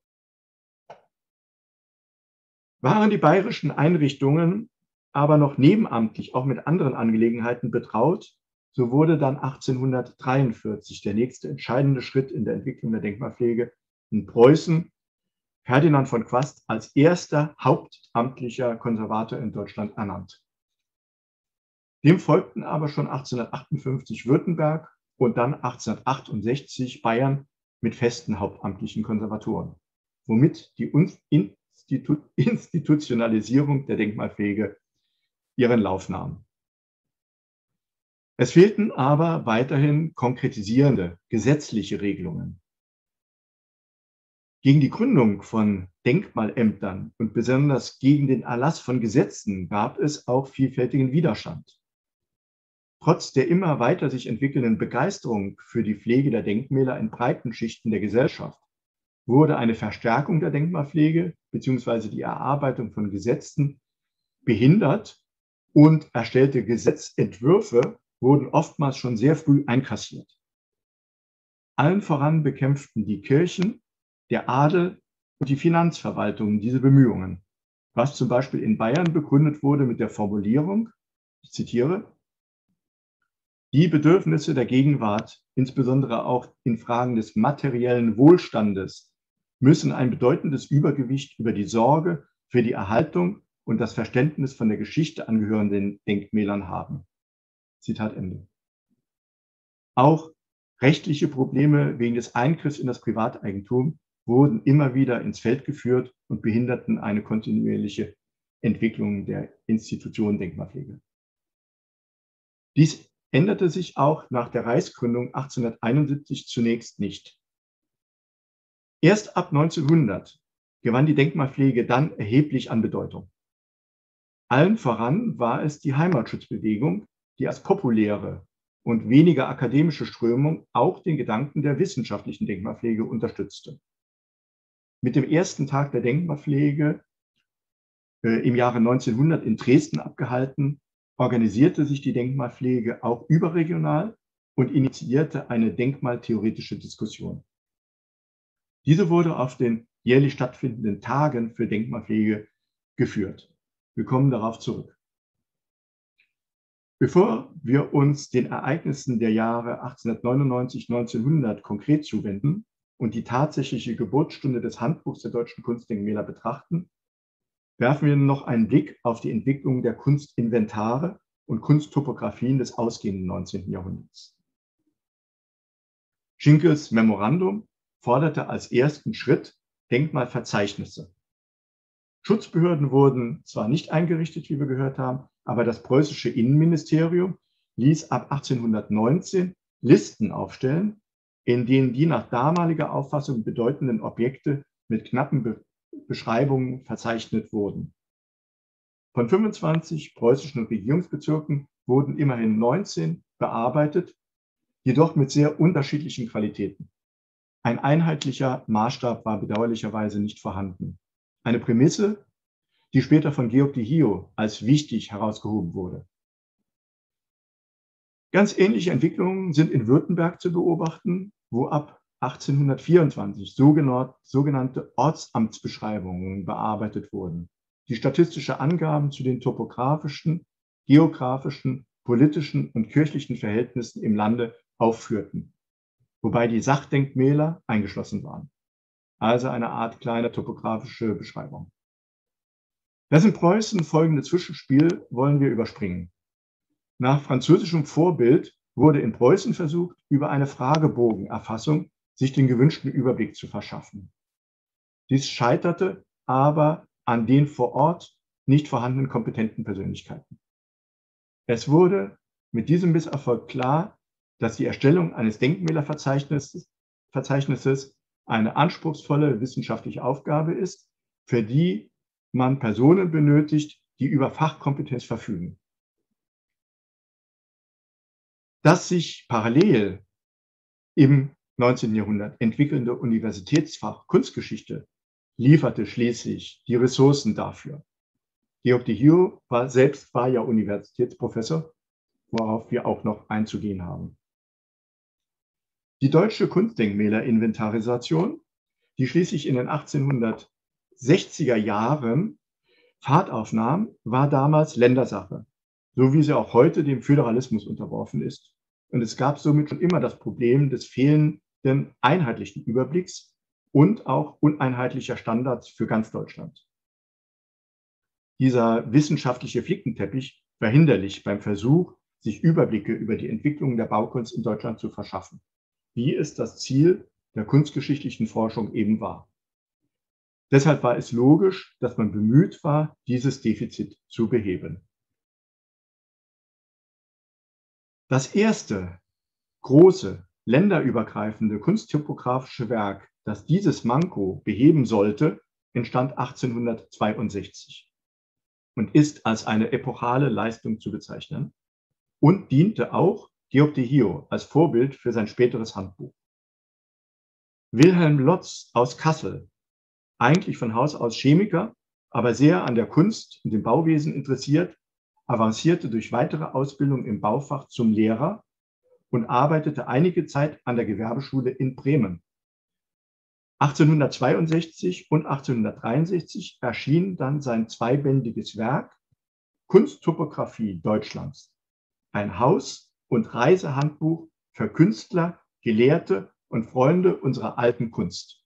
Waren die bayerischen Einrichtungen aber noch nebenamtlich auch mit anderen Angelegenheiten betraut, so wurde dann achtzehnhundertdreiundvierzig der nächste entscheidende Schritt in der Entwicklung der Denkmalpflege in Preußen Ferdinand von Quast als erster hauptamtlicher Konservator in Deutschland ernannt. Dem folgten aber schon achtzehnhundertachtundfünfzig Württemberg und dann achtzehnhundertachtundsechzig Bayern mit festen hauptamtlichen Konservatoren, womit die Institu Institutionalisierung der Denkmalpflege ihren Lauf nahm. Es fehlten aber weiterhin konkretisierende gesetzliche Regelungen. Gegen die Gründung von Denkmalämtern und besonders gegen den Erlass von Gesetzen gab es auch vielfältigen Widerstand. Trotz der immer weiter sich entwickelnden Begeisterung für die Pflege der Denkmäler in breiten Schichten der Gesellschaft wurde eine Verstärkung der Denkmalpflege bzw. die Erarbeitung von Gesetzen behindert und erstellte Gesetzentwürfe wurden oftmals schon sehr früh einkassiert. Allen voran bekämpften die Kirchen, der Adel und die Finanzverwaltung diese Bemühungen, was zum Beispiel in Bayern begründet wurde mit der Formulierung, ich zitiere, die Bedürfnisse der Gegenwart, insbesondere auch in Fragen des materiellen Wohlstandes, müssen ein bedeutendes Übergewicht über die Sorge für die Erhaltung und das Verständnis von der Geschichte angehörenden Denkmälern haben. Zitat Ende. Auch rechtliche Probleme wegen des Eingriffs in das Privateigentum wurden immer wieder ins Feld geführt und behinderten eine kontinuierliche Entwicklung der Institution Denkmalpflege. Dies änderte sich auch nach der Reichsgründung achtzehnhunderteinundsiebzig zunächst nicht. Erst ab neunzehnhundert gewann die Denkmalpflege dann erheblich an Bedeutung. Allen voran war es die Heimatschutzbewegung, die als populäre und weniger akademische Strömung auch den Gedanken der wissenschaftlichen Denkmalpflege unterstützte. Mit dem ersten Tag der Denkmalpflege äh, im Jahre neunzehnhundert in Dresden abgehalten, organisierte sich die Denkmalpflege auch überregional und initiierte eine denkmaltheoretische Diskussion. Diese wurde auf den jährlich stattfindenden Tagen für Denkmalpflege geführt. Wir kommen darauf zurück. Bevor wir uns den Ereignissen der Jahre achtzehnhundertneunundneunzig, neunzehnhundert konkret zuwenden und die tatsächliche Geburtsstunde des Handbuchs der deutschen Kunstdenkmäler betrachten, werfen wir noch einen Blick auf die Entwicklung der Kunstinventare und Kunsttopographien des ausgehenden neunzehnten Jahrhunderts. Schinkels Memorandum forderte als ersten Schritt Denkmalverzeichnisse. Schutzbehörden wurden zwar nicht eingerichtet, wie wir gehört haben, aber das preußische Innenministerium ließ ab achtzehnhundertneunzehn Listen aufstellen, in denen die nach damaliger Auffassung bedeutenden Objekte mit knappen Be- Beschreibungen verzeichnet wurden. Von fünfundzwanzig preußischen Regierungsbezirken wurden immerhin neunzehn bearbeitet, jedoch mit sehr unterschiedlichen Qualitäten. Ein einheitlicher Maßstab war bedauerlicherweise nicht vorhanden. Eine Prämisse, die später von Georg de Hio als wichtig herausgehoben wurde. Ganz ähnliche Entwicklungen sind in Württemberg zu beobachten, wo ab achtzehnhundertvierundzwanzig sogenannte Ortsamtsbeschreibungen bearbeitet wurden, die statistische Angaben zu den topografischen, geografischen, politischen und kirchlichen Verhältnissen im Lande aufführten, wobei die Sachdenkmäler eingeschlossen waren. Also eine Art kleiner topografische Beschreibung. Das in Preußen folgende Zwischenspiel wollen wir überspringen. Nach französischem Vorbild wurde in Preußen versucht, über eine Fragebogenerfassung sich den gewünschten Überblick zu verschaffen. Dies scheiterte aber an den vor Ort nicht vorhandenen kompetenten Persönlichkeiten. Es wurde mit diesem Misserfolg klar, dass die Erstellung eines Denkmälerverzeichnisses Verzeichnisses eine anspruchsvolle wissenschaftliche Aufgabe ist, für die man Personen benötigt, die über Fachkompetenz verfügen. Das sich parallel im neunzehnten Jahrhundert entwickelnde Universitätsfach Kunstgeschichte lieferte schließlich die Ressourcen dafür. Georg de Hio war selbst war ja Universitätsprofessor, worauf wir auch noch einzugehen haben. Die deutsche Kunstdenkmäler-Inventarisation, die schließlich in den achtzehnhundertsechziger Jahren Fahrt aufnahm, war damals Ländersache, so wie sie auch heute dem Föderalismus unterworfen ist. Und es gab somit schon immer das Problem des fehlenden einheitlichen Überblicks und auch uneinheitlicher Standards für ganz Deutschland. Dieser wissenschaftliche Flickenteppich war hinderlich beim Versuch, sich Überblicke über die Entwicklung der Baukunst in Deutschland zu verschaffen, wie es das Ziel der kunstgeschichtlichen Forschung eben war. Deshalb war es logisch, dass man bemüht war, dieses Defizit zu beheben. Das erste große, länderübergreifende kunsttypografische Werk, das dieses Manko beheben sollte, entstand achtzehnhundertzweiundsechzig und ist als eine epochale Leistung zu bezeichnen und diente auch Georg de Hio als Vorbild für sein späteres Handbuch. Wilhelm Lotz aus Kassel eigentlich von Haus aus Chemiker, aber sehr an der Kunst und dem Bauwesen interessiert, avancierte durch weitere Ausbildung im Baufach zum Lehrer und arbeitete einige Zeit an der Gewerbeschule in Bremen. achtzehnhundertzweiundsechzig und achtzehnhundertdreiundsechzig erschien dann sein zweibändiges Werk Kunsttopographie Deutschlands, ein Haus- und Reisehandbuch für Künstler, Gelehrte und Freunde unserer alten Kunst.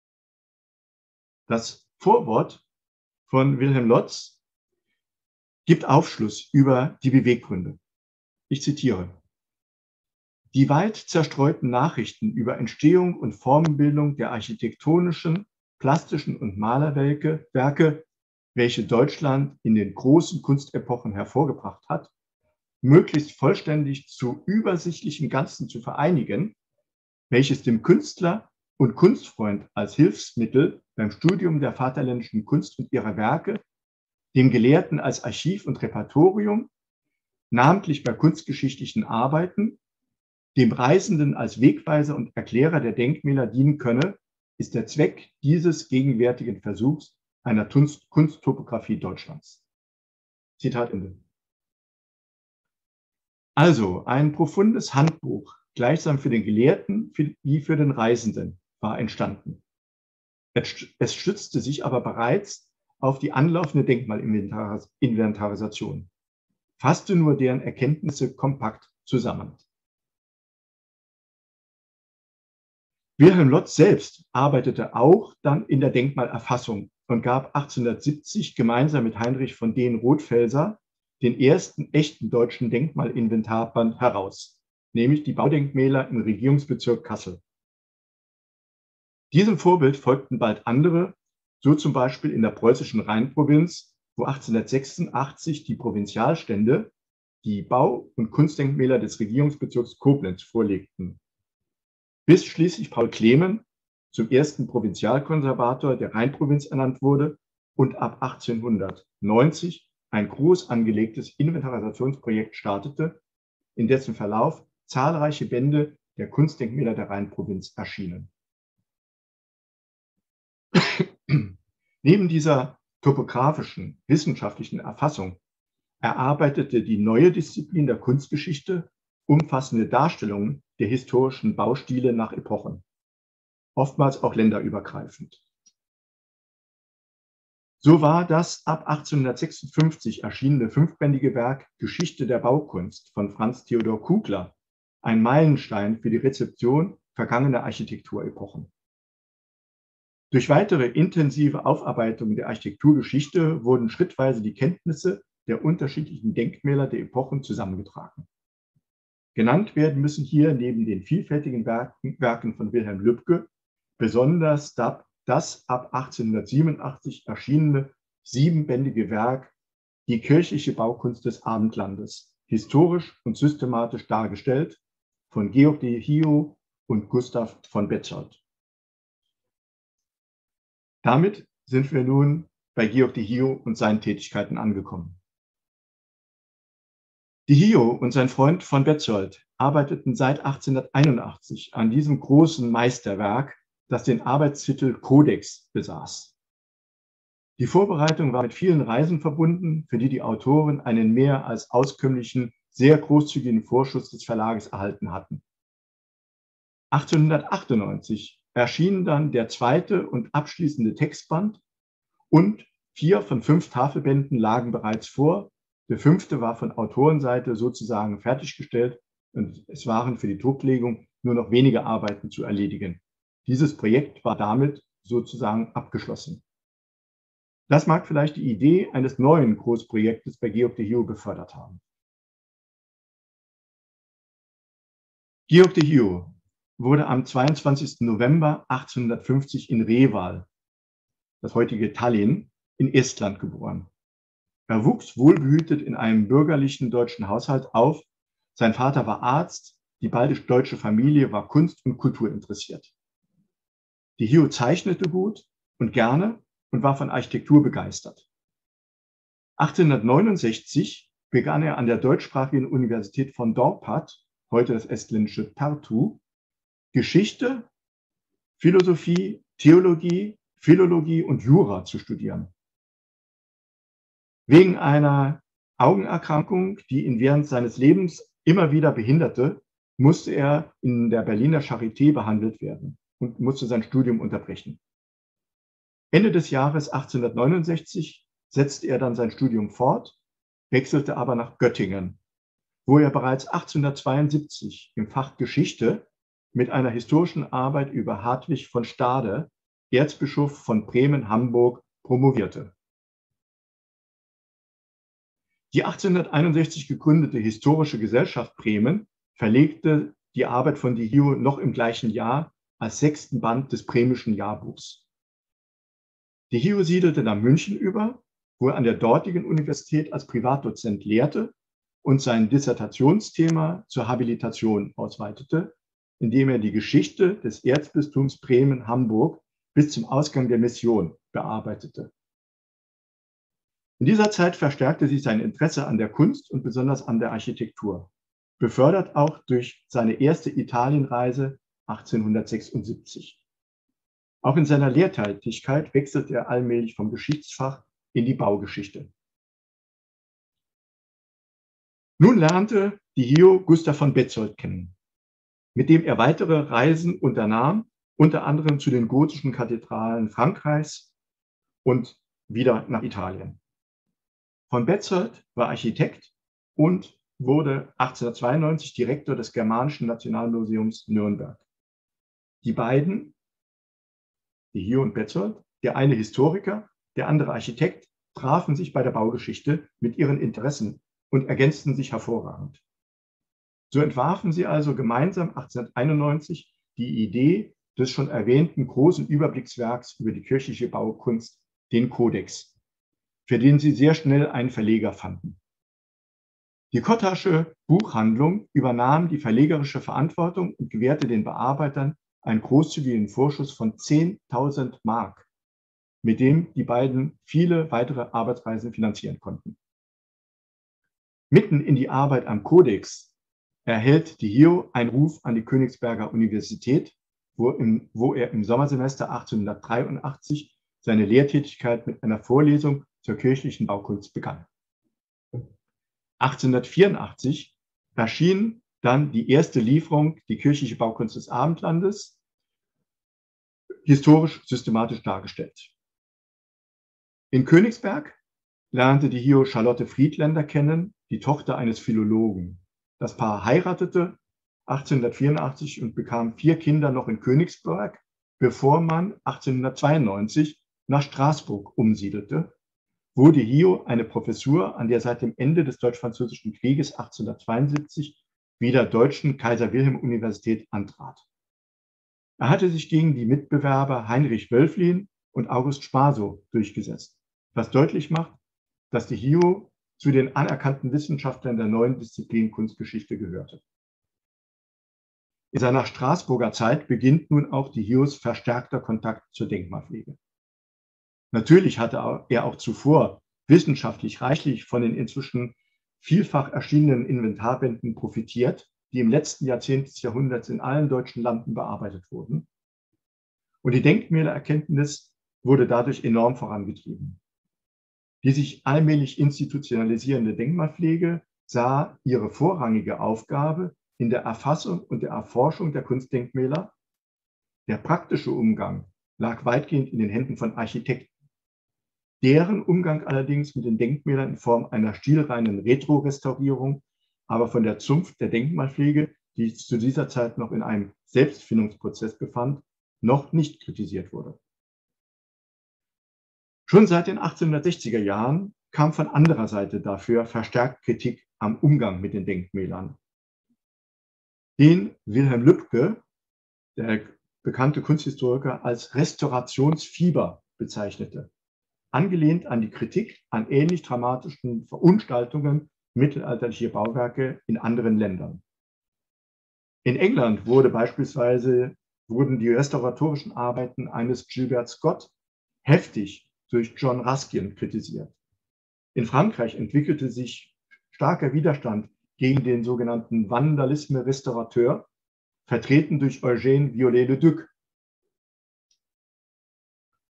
Das Vorwort von Wilhelm Lotz gibt Aufschluss über die Beweggründe. Ich zitiere: Die weit zerstreuten Nachrichten über Entstehung und Formenbildung der architektonischen, plastischen und Malerwerke, Werke, welche Deutschland in den großen Kunstepochen hervorgebracht hat, möglichst vollständig zu übersichtlichen Ganzen zu vereinigen, welches dem Künstler und Kunstfreund als Hilfsmittel beim Studium der vaterländischen Kunst und ihrer Werke, dem Gelehrten als Archiv und Repertorium, namentlich bei kunstgeschichtlichen Arbeiten, dem Reisenden als Wegweiser und Erklärer der Denkmäler dienen könne, ist der Zweck dieses gegenwärtigen Versuchs einer Kunsttopographie Deutschlands. Zitat Ende. Also ein profundes Handbuch, gleichsam für den Gelehrten wie für den Reisenden, war entstanden. Es stützte sich aber bereits auf die anlaufende Denkmalinventarisation, fasste nur deren Erkenntnisse kompakt zusammen. Wilhelm Lotz selbst arbeitete auch dann in der Denkmalerfassung und gab achtzehnhundertsiebzig gemeinsam mit Heinrich von Dehn-Rothfelser den ersten echten deutschen Denkmalinventarband heraus, nämlich die Baudenkmäler im Regierungsbezirk Kassel. Diesem Vorbild folgten bald andere, so zum Beispiel in der preußischen Rheinprovinz, wo achtzehnhundertsechsundachtzig die Provinzialstände die Bau- und Kunstdenkmäler des Regierungsbezirks Koblenz vorlegten, bis schließlich Paul Clemen zum ersten Provinzialkonservator der Rheinprovinz ernannt wurde und ab achtzehnhundertneunzig ein groß angelegtes Inventarisationsprojekt startete, in dessen Verlauf zahlreiche Bände der Kunstdenkmäler der Rheinprovinz erschienen. Neben dieser topografischen, wissenschaftlichen Erfassung erarbeitete die neue Disziplin der Kunstgeschichte umfassende Darstellungen der historischen Baustile nach Epochen, oftmals auch länderübergreifend. So war das ab achtzehnhundertsechsundfünfzig erschienene fünfbändige Werk Geschichte der Baukunst von Franz Theodor Kugler ein Meilenstein für die Rezeption vergangener Architekturepochen. Durch weitere intensive Aufarbeitung der Architekturgeschichte wurden schrittweise die Kenntnisse der unterschiedlichen Denkmäler der Epochen zusammengetragen. Genannt werden müssen hier neben den vielfältigen Werken, Werken von Wilhelm Lübke besonders das ab achtzehnhundertsiebenundachtzig erschienene siebenbändige Werk Die kirchliche Baukunst des Abendlandes, historisch und systematisch dargestellt, von Georg de Hio und Gustav von Betzold. Damit sind wir nun bei Georg de Hio und seinen Tätigkeiten angekommen. De Hio und sein Freund von Betzold arbeiteten seit achtzehnhunderteinundachtzig an diesem großen Meisterwerk, das den Arbeitstitel Codex besaß. Die Vorbereitung war mit vielen Reisen verbunden, für die die Autoren einen mehr als auskömmlichen, sehr großzügigen Vorschuss des Verlages erhalten hatten. achtzehnhundertachtundneunzig erschien dann der zweite und abschließende Textband und vier von fünf Tafelbänden lagen bereits vor. Der fünfte war von Autorenseite sozusagen fertiggestellt und es waren für die Drucklegung nur noch wenige Arbeiten zu erledigen. Dieses Projekt war damit sozusagen abgeschlossen. Das mag vielleicht die Idee eines neuen Großprojektes bei Georg de Hio befördert haben. Georg de Hio wurde am zweiundzwanzigsten November achtzehnhundertfünfzig in Reval, das heutige Tallinn, in Estland geboren. Er wuchs wohlbehütet in einem bürgerlichen deutschen Haushalt auf. Sein Vater war Arzt, die baltisch-deutsche Familie war Kunst und Kultur interessiert. De Hio zeichnete gut und gerne und war von Architektur begeistert. achtzehnhundertneunundsechzig begann er an der deutschsprachigen Universität von Dorpat, heute das estländische Tartu, Geschichte, Philosophie, Theologie, Philologie und Jura zu studieren. Wegen einer Augenerkrankung, die ihn während seines Lebens immer wieder behinderte, musste er in der Berliner Charité behandelt werden und musste sein Studium unterbrechen. Ende des Jahres achtzehnhundertneunundsechzig setzte er dann sein Studium fort, wechselte aber nach Göttingen, wo er bereits achtzehnhundertzweiundsiebzig im Fach Geschichte mit einer historischen Arbeit über Hartwig von Stade, Erzbischof von Bremen-Hamburg, promovierte. Die achtzehnhunderteinundsechzig gegründete Historische Gesellschaft Bremen verlegte die Arbeit von Di Hio noch im gleichen Jahr als sechsten Band des Bremischen Jahrbuchs. Di Hio siedelte nach München über, wo er an der dortigen Universität als Privatdozent lehrte und sein Dissertationsthema zur Habilitation ausweitete, indem er die Geschichte des Erzbistums Bremen-Hamburg bis zum Ausgang der Mission bearbeitete. In dieser Zeit verstärkte sich sein Interesse an der Kunst und besonders an der Architektur, befördert auch durch seine erste Italienreise achtzehnhundertsechsundsiebzig. Auch in seiner Lehrtätigkeit wechselte er allmählich vom Geschichtsfach in die Baugeschichte. Nun lernte Di Hio Gustav von Bezold kennen, mit dem er weitere Reisen unternahm, unter anderem zu den gotischen Kathedralen Frankreichs und wieder nach Italien. Von Bezold war Architekt und wurde achtzehnhundertzweiundneunzig Direktor des Germanischen Nationalmuseums Nürnberg. Die beiden, Di Hio und Bezold, der eine Historiker, der andere Architekt, trafen sich bei der Baugeschichte mit ihren Interessen und ergänzten sich hervorragend. So entwarfen sie also gemeinsam achtzehnhunderteinundneunzig die Idee des schon erwähnten großen Überblickswerks über die kirchliche Baukunst, den Kodex, für den sie sehr schnell einen Verleger fanden. Die Kottasche Buchhandlung übernahm die verlegerische Verantwortung und gewährte den Bearbeitern einen großzügigen Vorschuss von zehntausend Mark, mit dem die beiden viele weitere Arbeitsreisen finanzieren konnten. Mitten in die Arbeit am Kodex erhält Di Hio einen Ruf an die Königsberger Universität, wo, im, wo er im Sommersemester achtzehnhundertdreiundachtzig seine Lehrtätigkeit mit einer Vorlesung zur kirchlichen Baukunst begann. achtzehnhundertvierundachtzig erschien dann die erste Lieferung, die kirchliche Baukunst des Abendlandes, historisch systematisch dargestellt. In Königsberg lernte Di Hio Charlotte Friedländer kennen, die Tochter eines Philologen. Das Paar heiratete achtzehnhundertvierundachtzig und bekam vier Kinder noch in Königsberg, bevor man achtzehnhundertzweiundneunzig nach Straßburg umsiedelte, wo Di Hio eine Professur an der seit dem Ende des Deutsch-Französischen Krieges achtzehnhundertzweiundsiebzig wieder deutschen Kaiser-Wilhelm-Universität antrat. Er hatte sich gegen die Mitbewerber Heinrich Wölfflin und August Spaso durchgesetzt, was deutlich macht, dass Di Hio zu den anerkannten Wissenschaftlern der neuen Disziplin Kunstgeschichte gehörte. In seiner Straßburger Zeit beginnt nun auch Di Hios verstärkter Kontakt zur Denkmalpflege. Natürlich hatte er auch zuvor wissenschaftlich reichlich von den inzwischen vielfach erschienenen Inventarbänden profitiert, die im letzten Jahrzehnt des Jahrhunderts in allen deutschen Landen bearbeitet wurden. Und die Denkmälererkenntnis wurde dadurch enorm vorangetrieben. Die sich allmählich institutionalisierende Denkmalpflege sah ihre vorrangige Aufgabe in der Erfassung und der Erforschung der Kunstdenkmäler. Der praktische Umgang lag weitgehend in den Händen von Architekten. Deren Umgang allerdings mit den Denkmälern in Form einer stilreinen Retro-Restaurierung, aber von der Zunft der Denkmalpflege, die sich zu dieser Zeit noch in einem Selbstfindungsprozess befand, noch nicht kritisiert wurde. Schon seit den achtzehnhundertsechziger Jahren kam von anderer Seite dafür verstärkt Kritik am Umgang mit den Denkmälern, den Wilhelm Lübke, der bekannte Kunsthistoriker, als Restaurationsfieber bezeichnete, angelehnt an die Kritik an ähnlich dramatischen Verunstaltungen mittelalterlicher Bauwerke in anderen Ländern. In England wurde beispielsweise, wurden die restauratorischen Arbeiten eines Gilbert Scott heftig durch John Ruskin kritisiert. In Frankreich entwickelte sich starker Widerstand gegen den sogenannten Vandalisme restaurateur, vertreten durch Eugène Viollet-le-Duc.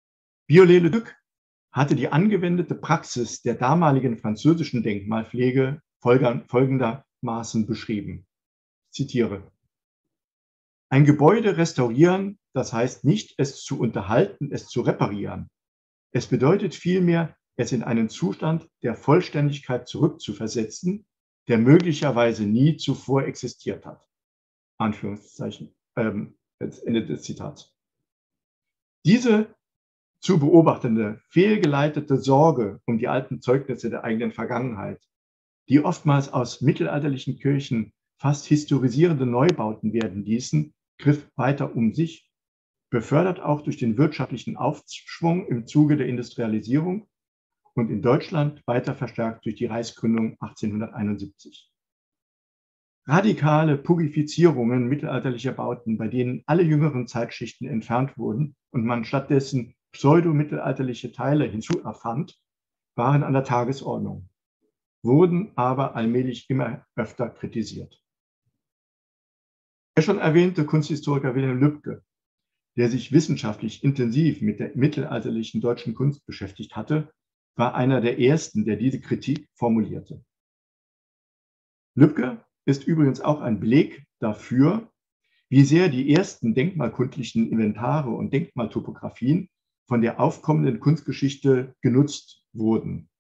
Viollet-le-Duc hatte die angewendete Praxis der damaligen französischen Denkmalpflege folgendermaßen beschrieben. Ich zitiere: Ein Gebäude restaurieren, das heißt nicht, es zu unterhalten, es zu reparieren. Es bedeutet vielmehr, es in einen Zustand der Vollständigkeit zurückzuversetzen, der möglicherweise nie zuvor existiert hat. Anführungszeichen, ähm, Ende des Zitats. Diese zu beobachtende, fehlgeleitete Sorge um die alten Zeugnisse der eigenen Vergangenheit, die oftmals aus mittelalterlichen Kirchen fast historisierende Neubauten werden ließen, griff weiter um sich, befördert auch durch den wirtschaftlichen Aufschwung im Zuge der Industrialisierung und in Deutschland weiter verstärkt durch die Reichsgründung achtzehnhunderteinundsiebzig. Radikale Purifizierungen mittelalterlicher Bauten, bei denen alle jüngeren Zeitschichten entfernt wurden und man stattdessen pseudo-mittelalterliche Teile hinzuerfand, waren an der Tagesordnung, wurden aber allmählich immer öfter kritisiert. Der schon erwähnte Kunsthistoriker Wilhelm Lübke, der sich wissenschaftlich intensiv mit der mittelalterlichen deutschen Kunst beschäftigt hatte, war einer der ersten, der diese Kritik formulierte. Lübke ist übrigens auch ein Beleg dafür, wie sehr die ersten denkmalkundlichen Inventare und Denkmaltopographien von der aufkommenden Kunstgeschichte genutzt wurden.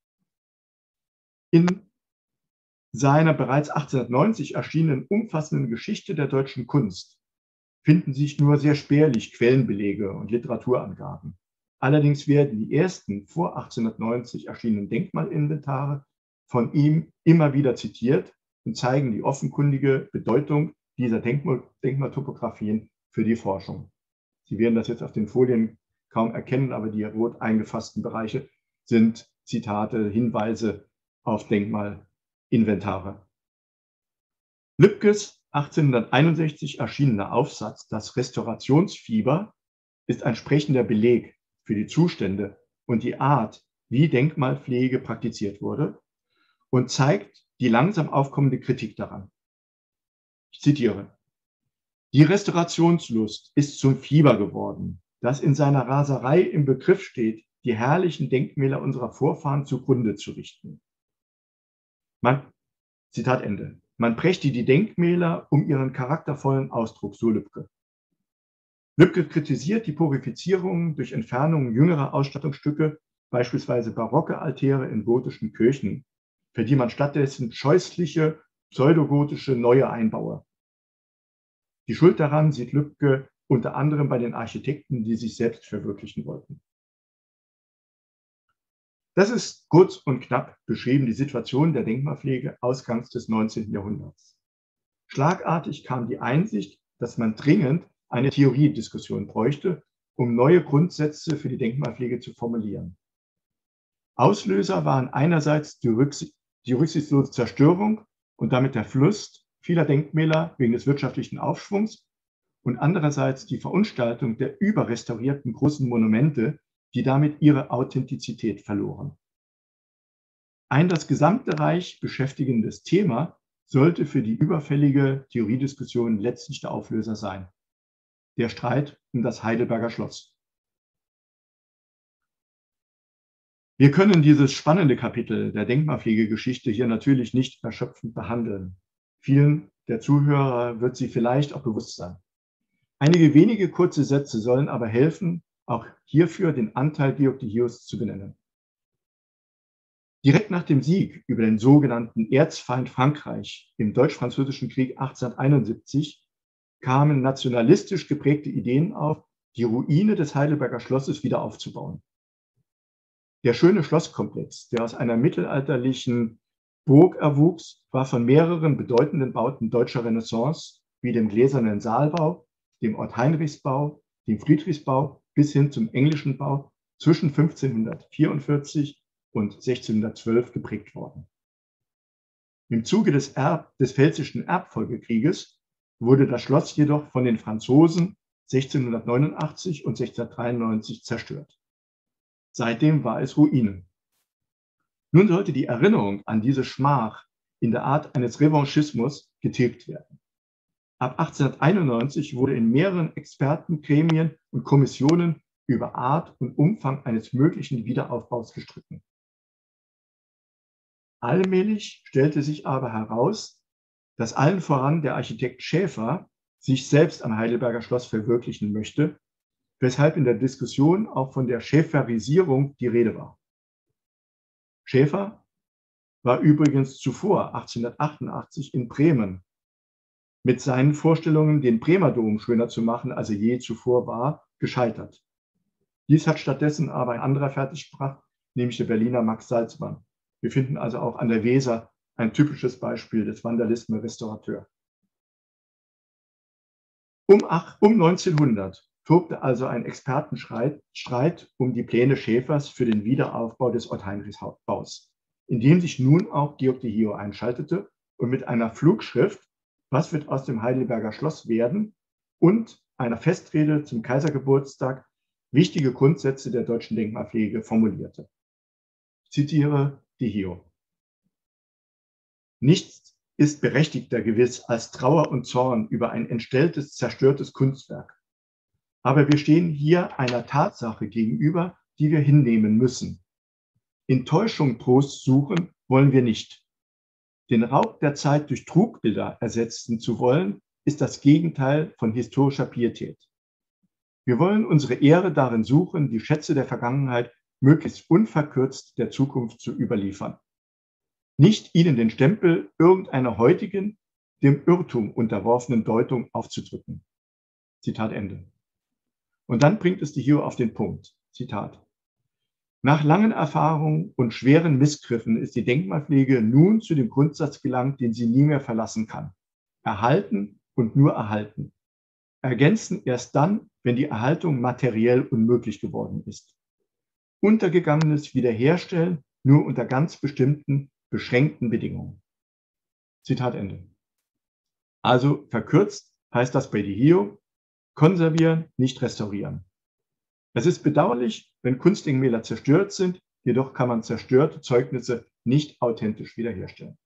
In seiner bereits achtzehnhundertneunzig erschienenen umfassenden Geschichte der deutschen Kunst finden sich nur sehr spärlich Quellenbelege und Literaturangaben. Allerdings werden die ersten vor achtzehnhundertneunzig erschienenen Denkmalinventare von ihm immer wieder zitiert und zeigen die offenkundige Bedeutung dieser Denkmal Denkmaltopographien für die Forschung. Sie werden das jetzt auf den Folien kaum erkennen, aber die rot eingefassten Bereiche sind Zitate, Hinweise auf Denkmalinventare. Lübkes achtzehnhunderteinundsechzig erschienener Aufsatz Das Restaurationsfieber ist ein sprechender Beleg für die Zustände und die Art, wie Denkmalpflege praktiziert wurde und zeigt die langsam aufkommende Kritik daran. Ich zitiere: Die Restaurationslust ist zum Fieber geworden, das in seiner Raserei im Begriff steht, die herrlichen Denkmäler unserer Vorfahren zugrunde zu richten. Man, Zitat Ende. Man brächte die Denkmäler um ihren charaktervollen Ausdruck, so Lübke. Lübke kritisiert die Purifizierung durch Entfernung jüngerer Ausstattungsstücke, beispielsweise barocke Altäre in gotischen Kirchen, für die man stattdessen scheußliche, pseudogotische neue einbaue. Die Schuld daran sieht Lübke unter anderem bei den Architekten, die sich selbst verwirklichen wollten. Das ist kurz und knapp beschrieben die Situation der Denkmalpflege ausgangs des neunzehnten Jahrhunderts. Schlagartig kam die Einsicht, dass man dringend eine Theoriediskussion bräuchte, um neue Grundsätze für die Denkmalpflege zu formulieren. Auslöser waren einerseits die, Rücksicht, die rücksichtslose Zerstörung und damit der Verlust vieler Denkmäler wegen des wirtschaftlichen Aufschwungs und andererseits die Verunstaltung der überrestaurierten großen Monumente, die damit ihre Authentizität verloren. Ein das gesamte Reich beschäftigendes Thema sollte für die überfällige Theoriediskussion letztlich der Auflöser sein: der Streit um das Heidelberger Schloss. Wir können dieses spannende Kapitel der Denkmalpflegegeschichte hier natürlich nicht erschöpfend behandeln. Vielen der Zuhörer wird sie vielleicht auch bewusst sein. Einige wenige kurze Sätze sollen aber helfen, auch hierfür den Anteil Georg de Hios zu benennen. Direkt nach dem Sieg über den sogenannten Erzfeind Frankreich im Deutsch-Französischen Krieg achtzehnhunderteinundsiebzig kamen nationalistisch geprägte Ideen auf, die Ruine des Heidelberger Schlosses wieder aufzubauen. Der schöne Schlosskomplex, der aus einer mittelalterlichen Burg erwuchs, war von mehreren bedeutenden Bauten deutscher Renaissance, wie dem Gläsernen Saalbau, dem Ort-Heinrichs-Bau, dem Friedrichsbau bis hin zum englischen Bau zwischen fünfzehnhundertvierundvierzig und sechzehnhundertzwölf geprägt worden. Im Zuge des, Erb, des Pfälzischen Erbfolgekrieges wurde das Schloss jedoch von den Franzosen sechzehnhundertneunundachtzig und sechzehnhundertdreiundneunzig zerstört. Seitdem war es Ruine. Nun sollte die Erinnerung an diese Schmach in der Art eines Revanchismus getilgt werden. Ab achtzehnhunderteinundneunzig wurde in mehreren Expertengremien und Kommissionen über Art und Umfang eines möglichen Wiederaufbaus gestritten. Allmählich stellte sich aber heraus, dass allen voran der Architekt Schäfer sich selbst am Heidelberger Schloss verwirklichen möchte, weshalb in der Diskussion auch von der Schäferisierung die Rede war. Schäfer war übrigens zuvor, achtzehnhundertachtundachtzig, in Bremen mit seinen Vorstellungen, den Bremer Dom schöner zu machen, als er je zuvor war, gescheitert. Dies hat stattdessen aber ein anderer fertiggebracht, nämlich der Berliner Max Salzmann. Wir finden also auch an der Weser ein typisches Beispiel des Vandalismus-Restaurateur. Um, um neunzehnhundert tobte also ein Expertenstreit um die Pläne Schäfers für den Wiederaufbau des Otto-Heinrichs-Baus, in dem sich nun auch Georg de Hio einschaltete und mit einer Flugschrift "Was wird aus dem Heidelberger Schloss werden?" und einer Festrede zum Kaisergeburtstag wichtige Grundsätze der deutschen Denkmalpflege formulierte. Ich zitiere de Hio: Nichts ist berechtigter gewiss als Trauer und Zorn über ein entstelltes, zerstörtes Kunstwerk. Aber wir stehen hier einer Tatsache gegenüber, die wir hinnehmen müssen. In Täuschung Trost suchen wollen wir nicht. Den Raub der Zeit durch Trugbilder ersetzen zu wollen, ist das Gegenteil von historischer Pietät. Wir wollen unsere Ehre darin suchen, die Schätze der Vergangenheit möglichst unverkürzt der Zukunft zu überliefern. Nicht ihnen den Stempel irgendeiner heutigen, dem Irrtum unterworfenen Deutung aufzudrücken. Zitat Ende. Und dann bringt es de Hio auf den Punkt. Zitat: Nach langen Erfahrungen und schweren Missgriffen ist die Denkmalpflege nun zu dem Grundsatz gelangt, den sie nie mehr verlassen kann. Erhalten und nur erhalten. Ergänzen erst dann, wenn die Erhaltung materiell unmöglich geworden ist. Untergegangenes wiederherstellen nur unter ganz bestimmten, beschränkten Bedingungen. Zitat Ende. Also verkürzt heißt das bei de Hio: konservieren, nicht restaurieren. Es ist bedauerlich, wenn Kunstdenkmäler zerstört sind, jedoch kann man zerstörte Zeugnisse nicht authentisch wiederherstellen.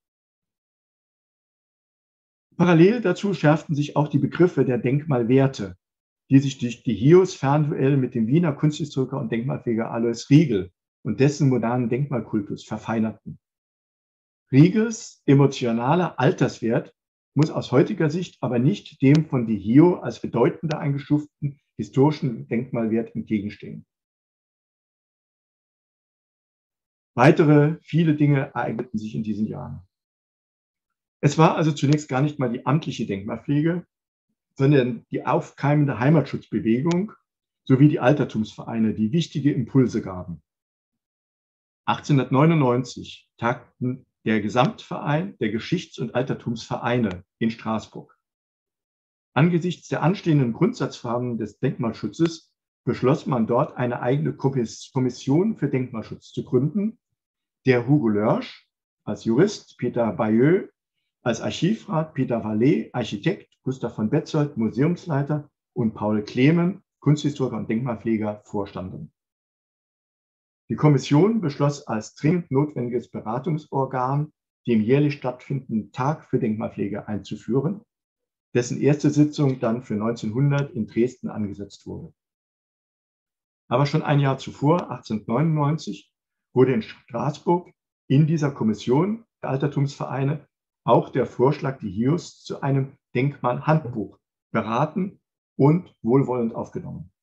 Parallel dazu schärften sich auch die Begriffe der Denkmalwerte, die sich durch de Hios Fernduell mit dem Wiener Kunsthistoriker und Denkmalpfleger Alois Riegel und dessen modernen Denkmalkultus verfeinerten. Riegels emotionaler Alterswert muss aus heutiger Sicht aber nicht dem von de Hio als bedeutender eingestuften historischen Denkmalwert entgegenstehen. Weitere viele Dinge ereigneten sich in diesen Jahren. Es war also zunächst gar nicht mal die amtliche Denkmalpflege, sondern die aufkeimende Heimatschutzbewegung sowie die Altertumsvereine, die wichtige Impulse gaben. achtzehnhundertneunundneunzig tagten der Gesamtverein der Geschichts- und Altertumsvereine in Straßburg. Angesichts der anstehenden Grundsatzfragen des Denkmalschutzes beschloss man dort eine eigene Kommission für Denkmalschutz zu gründen, der Hugo Lörsch als Jurist, Peter Bayeux als Archivrat, Peter Vallet, Architekt, Gustav von Betzold, Museumsleiter und Paul Klemen, Kunsthistoriker und Denkmalpfleger, vorstanden. Die Kommission beschloss als dringend notwendiges Beratungsorgan den jährlich stattfindenden Tag für Denkmalpflege einzuführen, dessen erste Sitzung dann für neunzehnhundert in Dresden angesetzt wurde. Aber schon ein Jahr zuvor, achtzehnhundertneunundneunzig, wurde in Straßburg in dieser Kommission der Altertumsvereine auch der Vorschlag de Hios zu einem Denkmalhandbuch beraten und wohlwollend aufgenommen.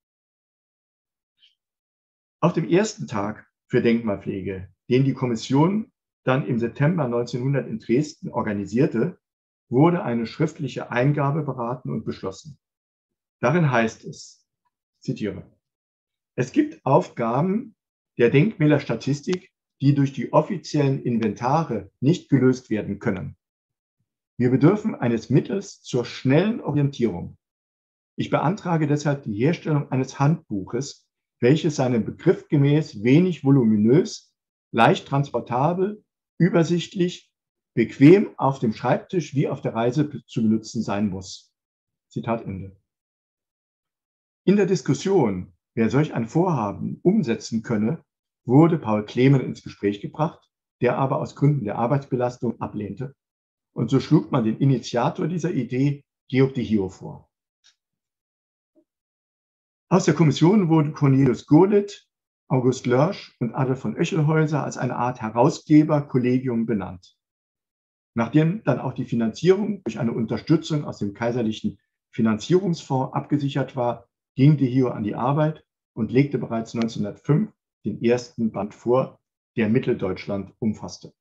Auf dem ersten Tag für Denkmalpflege, den die Kommission dann im September neunzehnhundert in Dresden organisierte, wurde eine schriftliche Eingabe beraten und beschlossen. Darin heißt es, ich zitiere: Es gibt Aufgaben der Denkmälerstatistik, die durch die offiziellen Inventare nicht gelöst werden können. Wir bedürfen eines Mittels zur schnellen Orientierung. Ich beantrage deshalb die Herstellung eines Handbuches, welches seinem Begriff gemäß wenig voluminös, leicht transportabel, übersichtlich, bequem auf dem Schreibtisch wie auf der Reise zu benutzen sein muss. Zitat Ende. In der Diskussion, wer solch ein Vorhaben umsetzen könne, wurde Paul Klemen ins Gespräch gebracht, der aber aus Gründen der Arbeitsbelastung ablehnte. Und so schlug man den Initiator dieser Idee, Georg de Hio, vor. Aus der Kommission wurden Cornelius Gurlitt, August Lörsch und Adolf von Oechelhäuser als eine Art Herausgeberkollegium benannt. Nachdem dann auch die Finanzierung durch eine Unterstützung aus dem Kaiserlichen Finanzierungsfonds abgesichert war, ging DeHio an die Arbeit und legte bereits neunzehnhundertfünf den ersten Band vor, der Mitteldeutschland umfasste.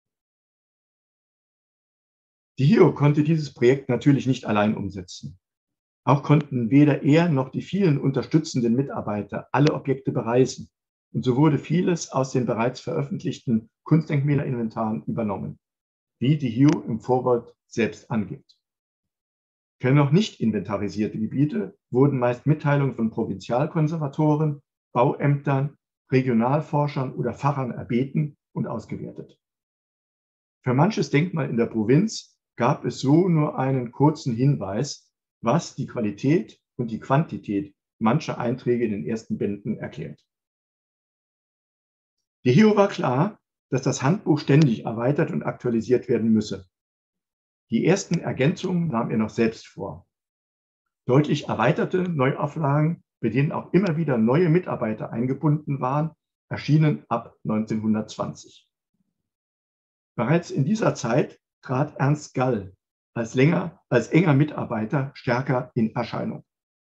DeHio konnte dieses Projekt natürlich nicht allein umsetzen. Auch konnten weder er noch die vielen unterstützenden Mitarbeiter alle Objekte bereisen, und so wurde vieles aus den bereits veröffentlichten Kunstdenkmäler-Inventaren übernommen, wie DeHio im Vorwort selbst angibt. Für noch nicht inventarisierte Gebiete wurden meist Mitteilungen von Provinzialkonservatoren, Bauämtern, Regionalforschern oder Pfarrern erbeten und ausgewertet. Für manches Denkmal in der Provinz gab es so nur einen kurzen Hinweis, was die Qualität und die Quantität mancher Einträge in den ersten Bänden erklärt. DeHio war klar, dass das Handbuch ständig erweitert und aktualisiert werden müsse. Die ersten Ergänzungen nahm er noch selbst vor. Deutlich erweiterte Neuauflagen, bei denen auch immer wieder neue Mitarbeiter eingebunden waren, erschienen ab neunzehnhundertzwanzig. Bereits in dieser Zeit trat Ernst Gall als, länger, als enger Mitarbeiter stärker in Erscheinung.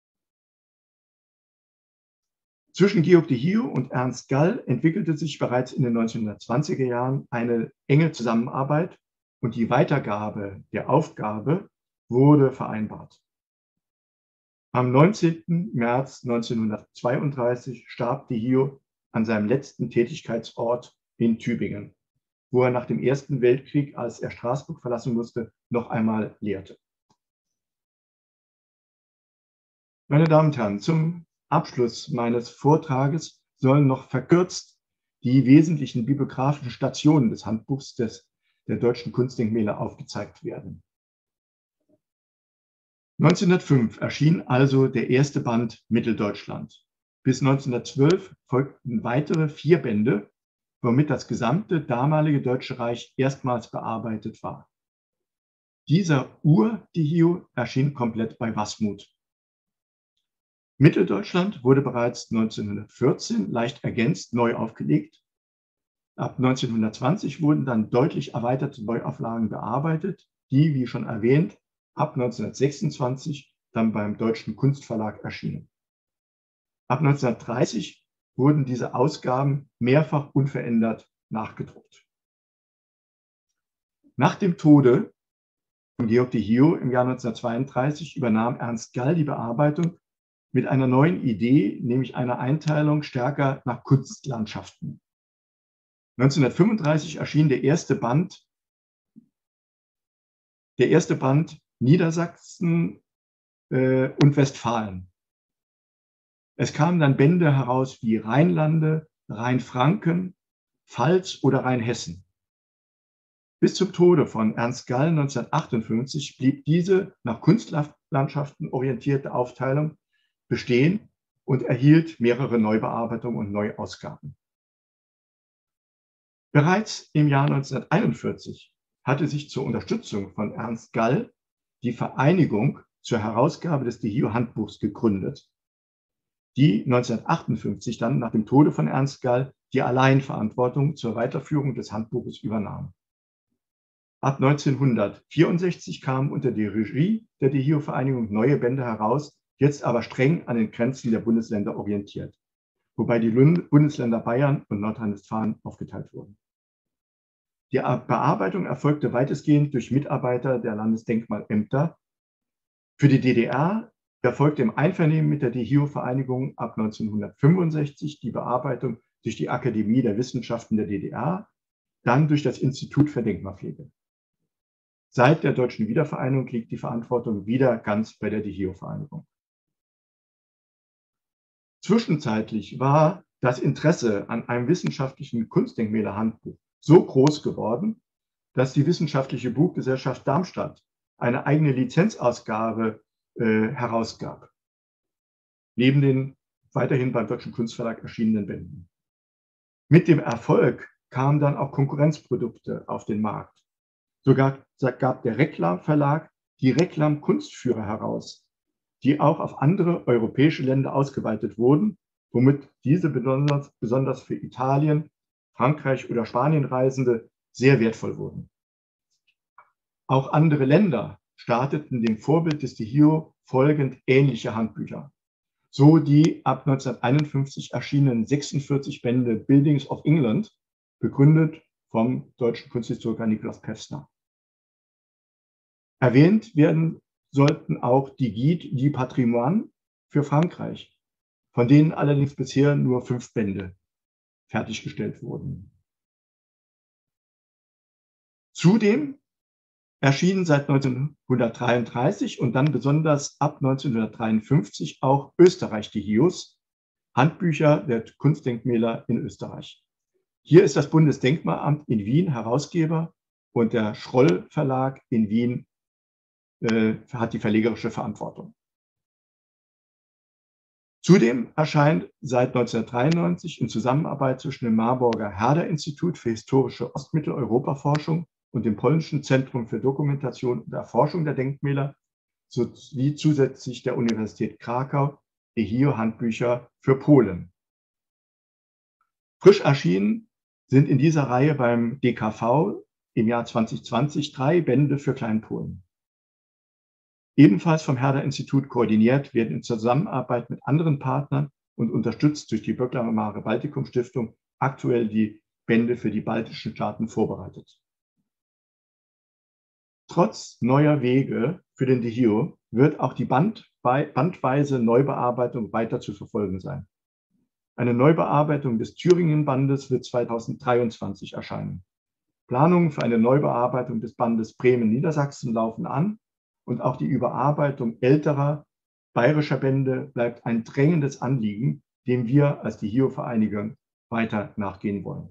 Zwischen Georg DeHio und Ernst Gall entwickelte sich bereits in den neunzehnhundertzwanziger Jahren eine enge Zusammenarbeit und die Weitergabe der Aufgabe wurde vereinbart. Am neunzehnten März neunzehnhundertzweiunddreißig starb DeHio an seinem letzten Tätigkeitsort in Tübingen, wo er nach dem Ersten Weltkrieg, als er Straßburg verlassen musste, noch einmal lehrte. Meine Damen und Herren, zum Abschluss meines Vortrages sollen noch verkürzt die wesentlichen bibliografischen Stationen des Handbuchs des, der deutschen Kunstdenkmäler aufgezeigt werden. neunzehnhundertfünf erschien also der erste Band Mitteldeutschland. Bis neunzehnhundertzwölf folgten weitere vier Bände, womit das gesamte damalige Deutsche Reich erstmals bearbeitet war. Dieser Ur-DeHio erschien komplett bei Wasmut. Mitteldeutschland wurde bereits neunzehnhundertvierzehn leicht ergänzt neu aufgelegt. Ab neunzehnhundertzwanzig wurden dann deutlich erweiterte Neuauflagen bearbeitet, die, wie schon erwähnt, ab neunzehnhundertsechsundzwanzig dann beim Deutschen Kunstverlag erschienen. Ab neunzehnhundertdreißig wurden diese Ausgaben mehrfach unverändert nachgedruckt. Nach dem Tode von Georg DeHio im Jahr neunzehnhundertzweiunddreißig übernahm Ernst Gall die Bearbeitung mit einer neuen Idee, nämlich einer Einteilung stärker nach Kunstlandschaften. neunzehnhundertfünfunddreißig erschien der erste Band, der erste Band Niedersachsen äh, und Westfalen. Es kamen dann Bände heraus wie Rheinlande, Rheinfranken, Pfalz oder Rheinhessen. Bis zum Tode von Ernst Gall neunzehnhundertachtundfünfzig blieb diese nach Kunstlandschaften orientierte Aufteilung bestehen und erhielt mehrere Neubearbeitungen und Neuausgaben. Bereits im Jahr neunzehnhunderteinundvierzig hatte sich zur Unterstützung von Ernst Gall die Vereinigung zur Herausgabe des DeHio-Handbuchs gegründet, die neunzehnhundertachtundfünfzig dann nach dem Tode von Ernst Gall die Alleinverantwortung zur Weiterführung des Handbuches übernahm. Ab neunzehnhundertvierundsechzig kamen unter die Regie der DeHio-Vereinigung neue Bände heraus, jetzt aber streng an den Grenzen der Bundesländer orientiert, wobei die Bundesländer Bayern und Nordrhein-Westfalen aufgeteilt wurden. Die Bearbeitung erfolgte weitestgehend durch Mitarbeiter der Landesdenkmalämter. Für die D D R erfolgte im Einvernehmen mit der DeHio-Vereinigung ab neunzehnhundertfünfundsechzig die Bearbeitung durch die Akademie der Wissenschaften der D D R, dann durch das Institut für Denkmalpflege. Seit der deutschen Wiedervereinigung liegt die Verantwortung wieder ganz bei der DeHio-Vereinigung. Zwischenzeitlich war das Interesse an einem wissenschaftlichen Kunstdenkmäler-Handbuch so groß geworden, dass die Wissenschaftliche Buchgesellschaft Darmstadt eine eigene Lizenzausgabe äh, herausgab, neben den weiterhin beim Deutschen Kunstverlag erschienenen Bänden. Mit dem Erfolg kamen dann auch Konkurrenzprodukte auf den Markt. Sogar gab der Reklam Verlag die Reklam Kunstführer heraus, die auch auf andere europäische Länder ausgeweitet wurden, womit diese besonders, besonders für Italien, Frankreich oder Spanien Reisende sehr wertvoll wurden. Auch andere Länder starteten dem Vorbild des DeHio folgend ähnliche Handbücher. So die ab neunzehnhunderteinundfünfzig erschienenen sechsundvierzig Bände Buildings of England, begründet vom deutschen Kunsthistoriker Nikolaus Pevsner. Erwähnt werden sollten auch die Guide du Patrimoine für Frankreich, von denen allerdings bisher nur fünf Bände fertiggestellt wurden. Zudem erschienen seit neunzehnhundertdreiunddreißig und dann besonders ab neunzehnhundertdreiundfünfzig auch Österreich-DeHios, Handbücher der Kunstdenkmäler in Österreich. Hier ist das Bundesdenkmalamt in Wien Herausgeber und der Schroll Verlag in Wien äh, hat die verlegerische Verantwortung. Zudem erscheint seit neunzehnhundertdreiundneunzig in Zusammenarbeit zwischen dem Marburger Herder-Institut für historische Ostmitteleuropa-Forschung und dem Polnischen Zentrum für Dokumentation und Erforschung der Denkmäler sowie zusätzlich der Universität Krakau DeHio-Handbücher für Polen. Frisch erschienen sind in dieser Reihe beim D K V im Jahr zweitausendzwanzig drei Bände für Kleinpolen. Ebenfalls vom Herder-Institut koordiniert werden in Zusammenarbeit mit anderen Partnern und unterstützt durch die Böckler-Mare-Baltikum-Stiftung aktuell die Bände für die baltischen Staaten vorbereitet. Trotz neuer Wege für den DeHio wird auch die Band, bandweise Neubearbeitung weiter zu verfolgen sein. Eine Neubearbeitung des Thüringen-Bandes wird zweitausenddreiundzwanzig erscheinen. Planungen für eine Neubearbeitung des Bandes Bremen-Niedersachsen laufen an und auch die Überarbeitung älterer bayerischer Bände bleibt ein drängendes Anliegen, dem wir als DeHio-Vereinigung weiter nachgehen wollen.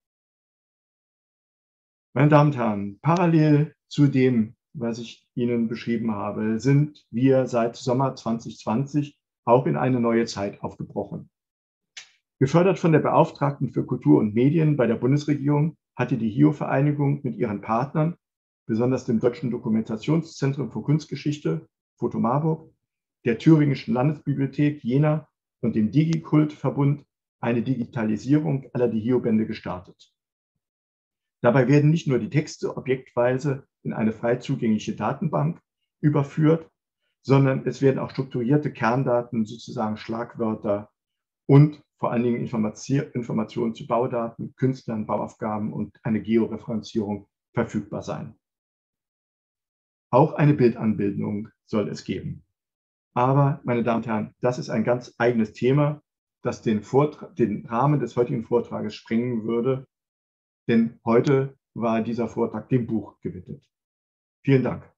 Meine Damen und Herren, parallel zu dem, was ich Ihnen beschrieben habe, sind wir seit Sommer zweitausendzwanzig auch in eine neue Zeit aufgebrochen. Gefördert von der Beauftragten für Kultur und Medien bei der Bundesregierung hat die DeHio-Vereinigung mit ihren Partnern, besonders dem Deutschen Dokumentationszentrum für Kunstgeschichte, Foto Marburg, der Thüringischen Landesbibliothek Jena und dem DigiCult-Verbund eine Digitalisierung aller DeHio-Bände gestartet. Dabei werden nicht nur die Texte objektweise in eine frei zugängliche Datenbank überführt, sondern es werden auch strukturierte Kerndaten, sozusagen Schlagwörter und vor allen Dingen Informationen zu Baudaten, Künstlern, Bauaufgaben und eine Georeferenzierung verfügbar sein. Auch eine Bildanbildung soll es geben. Aber, meine Damen und Herren, das ist ein ganz eigenes Thema, das den, Vortrag, den Rahmen des heutigen Vortrages sprengen würde, denn heute war dieser Vortrag dem Buch gewidmet. Vielen Dank.